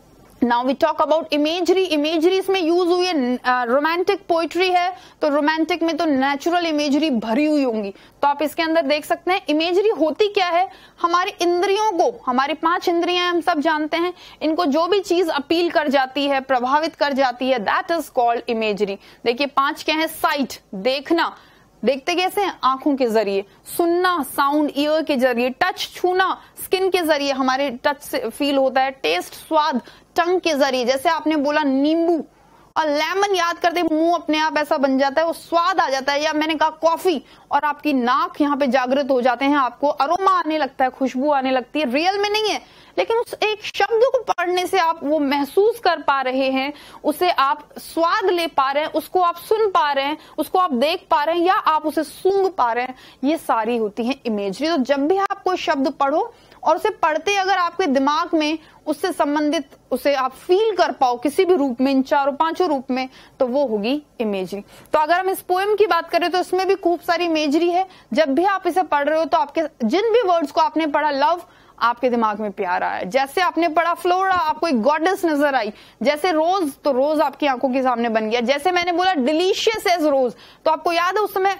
S2: Now we talk about imagery. Imagery इसमें यूज हुई है, रोमांटिक पोइट्री है, तो रोमांटिक में तो नेचुरल इमेजरी भरी हुई होंगी। तो आप इसके अंदर देख सकते हैं इमेजरी होती क्या है, हमारी इंद्रियों को, हमारी पांच इंद्रियां हम सब जानते हैं, इनको जो भी चीज अपील कर जाती है, प्रभावित कर जाती है, दैट इज कॉल्ड इमेजरी। देखिए पांच क्या है, साइट देखना, देखते कैसे हैं, आंखों के जरिए, सुनना साउंड ईयर के जरिए, टच छूना स्किन के जरिए, हमारे टच से फील होता है, टेस्ट स्वाद टंग के जरिए, जैसे आपने बोला नींबू और लेमन याद करते मुंह अपने आप ऐसा बन जाता है, वो स्वाद आ जाता है, या मैंने कहा कॉफी और आपकी नाक यहाँ पे जागृत हो जाते हैं, आपको अरोमा आने लगता है, खुशबू आने लगती है। रियल में नहीं है, लेकिन उस एक शब्द को पढ़ने से आप वो महसूस कर पा रहे हैं, उसे आप स्वाद ले पा रहे हैं, उसको आप सुन पा रहे हैं, उसको आप देख पा रहे हैं, या आप उसे सूंघ पा रहे हैं, ये सारी होती है इमेजरी। तो जब भी आप कोई शब्द पढ़ो और उसे पढ़ते अगर आपके दिमाग में उससे संबंधित उसे आप फील कर पाओ किसी भी रूप में, इन चारों पांचों रूप में, तो वो होगी इमेजरी। तो अगर हम इस पोएम की बात करें तो इसमें भी खूब सारी इमेजरी है। जब भी आप इसे पढ़ रहे हो तो आपके जिन भी वर्ड्स को आपने पढ़ा, लव आपके दिमाग में प्यार आया, जैसे आपने पढ़ा फ्लोरा आपको एक गॉडेस नजर आई, जैसे रोज तो रोज आपकी आंखों के सामने बन गया, जैसे मैंने बोला डिलीशियस एज रोज, तो आपको याद है उस समय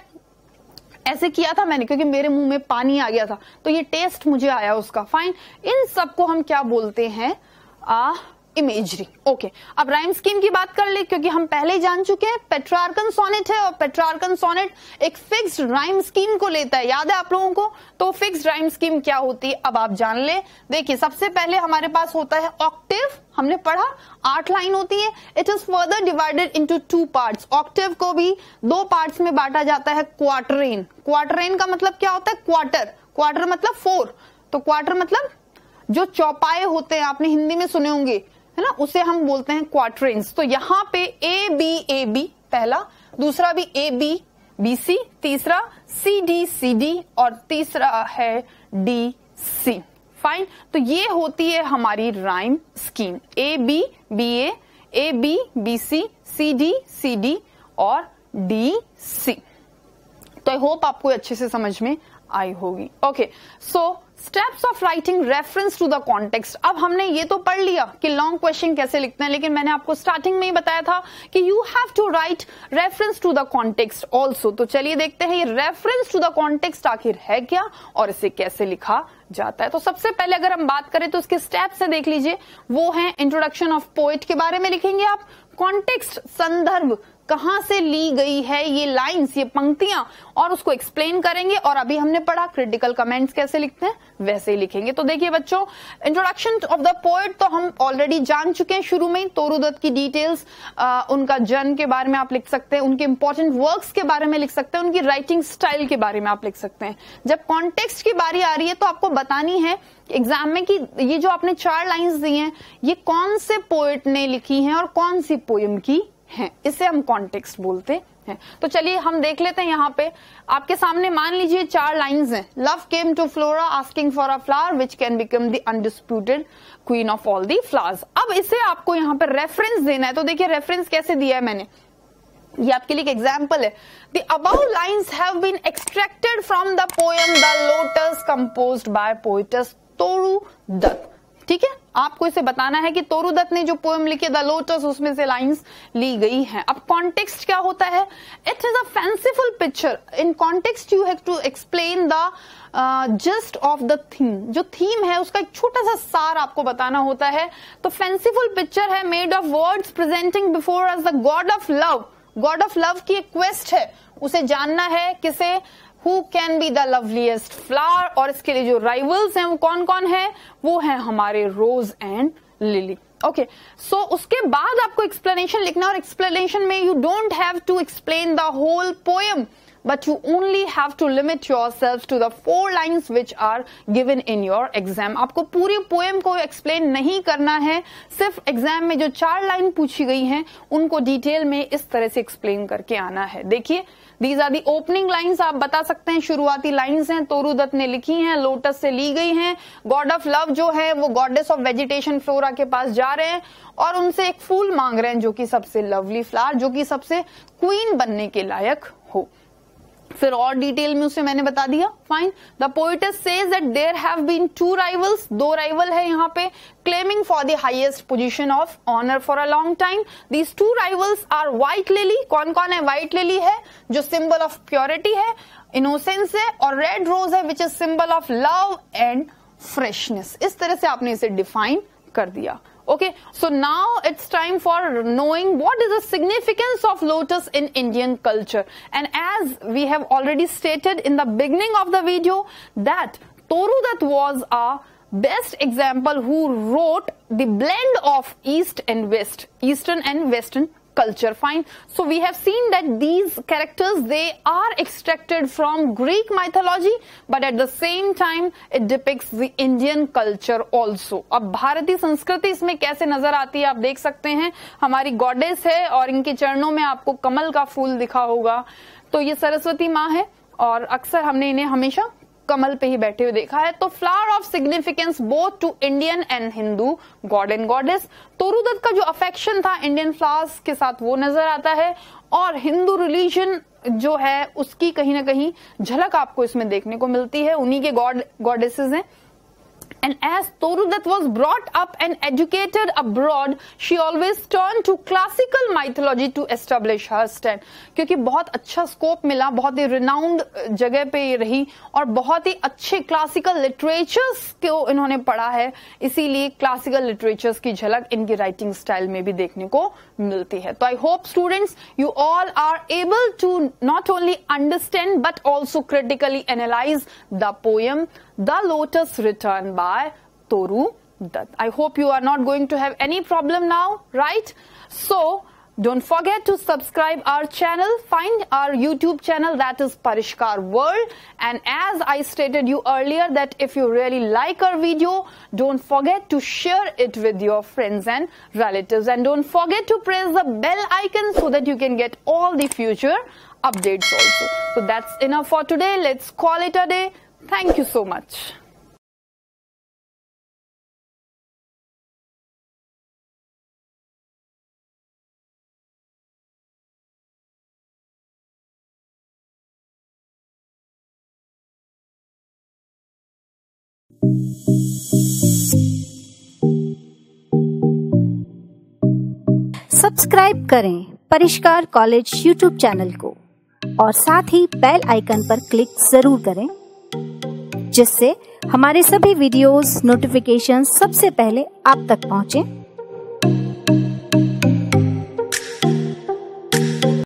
S2: ऐसे किया था मैंने क्योंकि मेरे मुंह में पानी आ गया था, तो ये टेस्ट मुझे आया उसका। फाइन, इन सबको हम क्या बोलते हैं, आ इमेजरी। ओके, अब राइम स्कीम की बात कर ले, क्योंकि हम पहले ही जान चुके हैं पेट्रार्कन सोनेट है, और पेट्रार्कन सोनेट एक फिक्स्ड राइम स्कीम को लेता है, याद है आप लोगों को। तो फिक्स्ड राइम स्कीम क्या होती है अब आप जान ले। देखिए सबसे पहले हमारे पास होता है ऑक्टेव, हमने पढ़ा आठ लाइन होती है। It is further divided into two parts, octave को भी दो पार्ट्स में बांटा जाता है। क्वार्टरेन, क्वार्टरेन का मतलब क्या होता है, क्वार्टर, क्वार्टर मतलब फोर, तो क्वार्टर मतलब जो चौपाए होते हैं, आपने हिंदी में सुने होंगे है ना, उसे हम बोलते हैं क्वार्टरेन्स। तो यहाँ पे ए बी ए बी पहला, दूसरा भी ए बी बी सी, तीसरा सी डी सी डी, और तीसरा है डी सी। फाइन, तो ये होती है हमारी rhyme scheme, A B B A, A B B C, C D C D और डी सी। तो आई होप आपको अच्छे से समझ में आई होगी। Okay, so steps of writing reference to the context. अब हमने ये तो पढ़ लिया कि लॉन्ग क्वेश्चन कैसे लिखते हैं, लेकिन मैंने आपको स्टार्टिंग में ही बताया था कि you have to write reference to the context also. तो चलिए देखते हैं ये रेफरेंस टू द कॉन्टेक्स्ट आखिर है क्या और इसे कैसे लिखा जाता है। तो सबसे पहले अगर हम बात करें तो इसके स्टेप्स से देख लीजिए, वो है इंट्रोडक्शन ऑफ पोएट के बारे में लिखेंगे आप, कॉन्टेक्स्ट संदर्भ, कहां से ली गई है ये लाइंस, ये पंक्तियां, और उसको एक्सप्लेन करेंगे। और अभी हमने पढ़ा क्रिटिकल कमेंट्स कैसे लिखते हैं, वैसे ही लिखेंगे। तो देखिए बच्चों, इंट्रोडक्शन ऑफ द पोएट तो हम ऑलरेडी जान चुके हैं शुरू में ही, तोरूदत्त की डिटेल्स, आ, उनका जन्म के बारे में आप लिख सकते हैं, उनके इंपॉर्टेंट वर्क्स के बारे में लिख सकते हैं, उनकी राइटिंग स्टाइल के बारे में आप लिख सकते हैं। जब कॉन्टेक्स्ट की बारी आ रही है तो आपको बतानी है एग्जाम में कि ये जो आपने चार लाइन्स दी हैं ये कौन से पोएट ने लिखी हैं और कौन सी पोएम की हैं, इसे हम कॉन्टेक्स्ट बोलते हैं। तो चलिए हम देख लेते हैं। यहाँ पे आपके सामने मान लीजिए चार लाइंस हैं, love came to Flora asking for a flower which can become the undisputed queen of all the flowers. अब इसे आपको यहाँ पे रेफरेंस देना है। तो देखिए रेफरेंस कैसे दिया है मैंने, ये आपके लिए एक एग्जाम्पल है। The above lines have been extracted from the poem the lotus composed bye poets तोरूदत्त। ठीक है, आपको इसे बताना है कि तोरूदत्त ने जो पोएम लिखी द लोटस उसमें से लाइंस ली गई हैं। अब कॉन्टेक्स्ट क्या होता है, it is a fanciful picture. In context you have to explain the gist of the theme. जो थीम है उसका एक छोटा सा सार आपको बताना होता है। तो फैंसीफुल पिक्चर है made of words presenting before us the god of love god of love की एक क्वेस्ट है, उसे जानना है किसे, who can be the loveliest flower, और इसके लिए जो राइवल्स हैं वो कौन कौन है, वो है हमारे rose and lily. Okay, so उसके बाद आपको एक्सप्लेनेशन लिखना, और एक्सप्लेनेशन में you don't have to explain the whole poem, but you only have to limit yourselves to the four lines which are given in your exam. आपको पूरी poem को explain नहीं करना है, सिर्फ एग्जाम में जो चार लाइन पूछी गई हैं उनको डिटेल में इस तरह से एक्सप्लेन करके आना है। देखिए, these are the opening lines, आप बता सकते हैं शुरुआती लाइन्स हैं, तोरू दत्त ने लिखी हैं, लोटस से ली गई हैं। गॉड ऑफ लव जो है वो गॉडेस ऑफ वेजिटेशन फ्लोरा के पास जा रहे हैं और उनसे एक फूल मांग रहे हैं जो कि सबसे लवली फ्लावर, जो कि सबसे क्वीन बनने के लायक हो। फिर और डिटेल में उसे मैंने बता दिया। Fine, the poetess says that there have been two rivals, दो राइवल है यहाँ पे, claiming for the highest position of honour for a long time. These two rivals are white lily, कौन कौन है, व्हाइट लिली है जो सिंबल ऑफ प्योरिटी है, इनोसेंस है, और रेड रोज है which is symbol of love and freshness. इस तरह से आपने इसे डिफाइन कर दिया। Okay, so now it's time for knowing what is the significance of lotus in Indian culture. And as we have already stated in the beginning of the video that Toru Dutt was a best example who wrote the blend of East and West, Eastern and Western culture. Fine. So we have seen that these characters, they are extracted from Greek mythology, but at the same time it depicts the Indian culture also. अब भारतीय संस्कृति इसमें कैसे नजर आती है आप देख सकते हैं। हमारी गॉडेस है और इनके चरणों में आपको कमल का फूल दिखा होगा, तो ये सरस्वती माँ है और अक्सर हमने इन्हें हमेशा कमल पे ही बैठे हुए देखा है। तो flower of significance both to Indian and Hindu god and goddess. Toru Dutt का जो अफेक्शन था इंडियन फ्लावर्स के साथ वो नजर आता है, और हिंदू रिलीजन जो है उसकी कहीं ना कहीं झलक आपको इसमें देखने को मिलती है, उन्हीं के गॉड गॉडेसेस हैं। And as Toru Dutt was brought up and educated abroad, she always turned to classical mythology to establish her stand. क्योंकि बहुत अच्छा स्कोप मिला, बहुत ही रिनाउंड जगह पे ये रही और बहुत ही अच्छे क्लासिकल लिटरेचर्स को इन्होंने पढ़ा है, इसीलिए क्लासिकल लिटरेचर्स की झलक इनकी राइटिंग स्टाइल में भी देखने को मिलती है। तो I hope students you all are able to not only understand but also critically analyse the poem The Lotus written by Toru Dutt. I hope you are not going to have any problem now, right? So, don't forget to subscribe our channel. Find our YouTube channel, that is Parishkar World. And as I stated you earlier that if you really like our video, don't forget to share it with your friends and relatives. And don't forget to press the bell icon so that you can get all the future updates also. So that's enough for today. Let's call it a day. Thank you so much.
S1: Subscribe करें Parishkar college YouTube channel को और साथ ही bell icon पर click जरूर करें, जिससे हमारे सभी वीडियोस, नोटिफिकेशन सबसे पहले आप तक पहुंचे।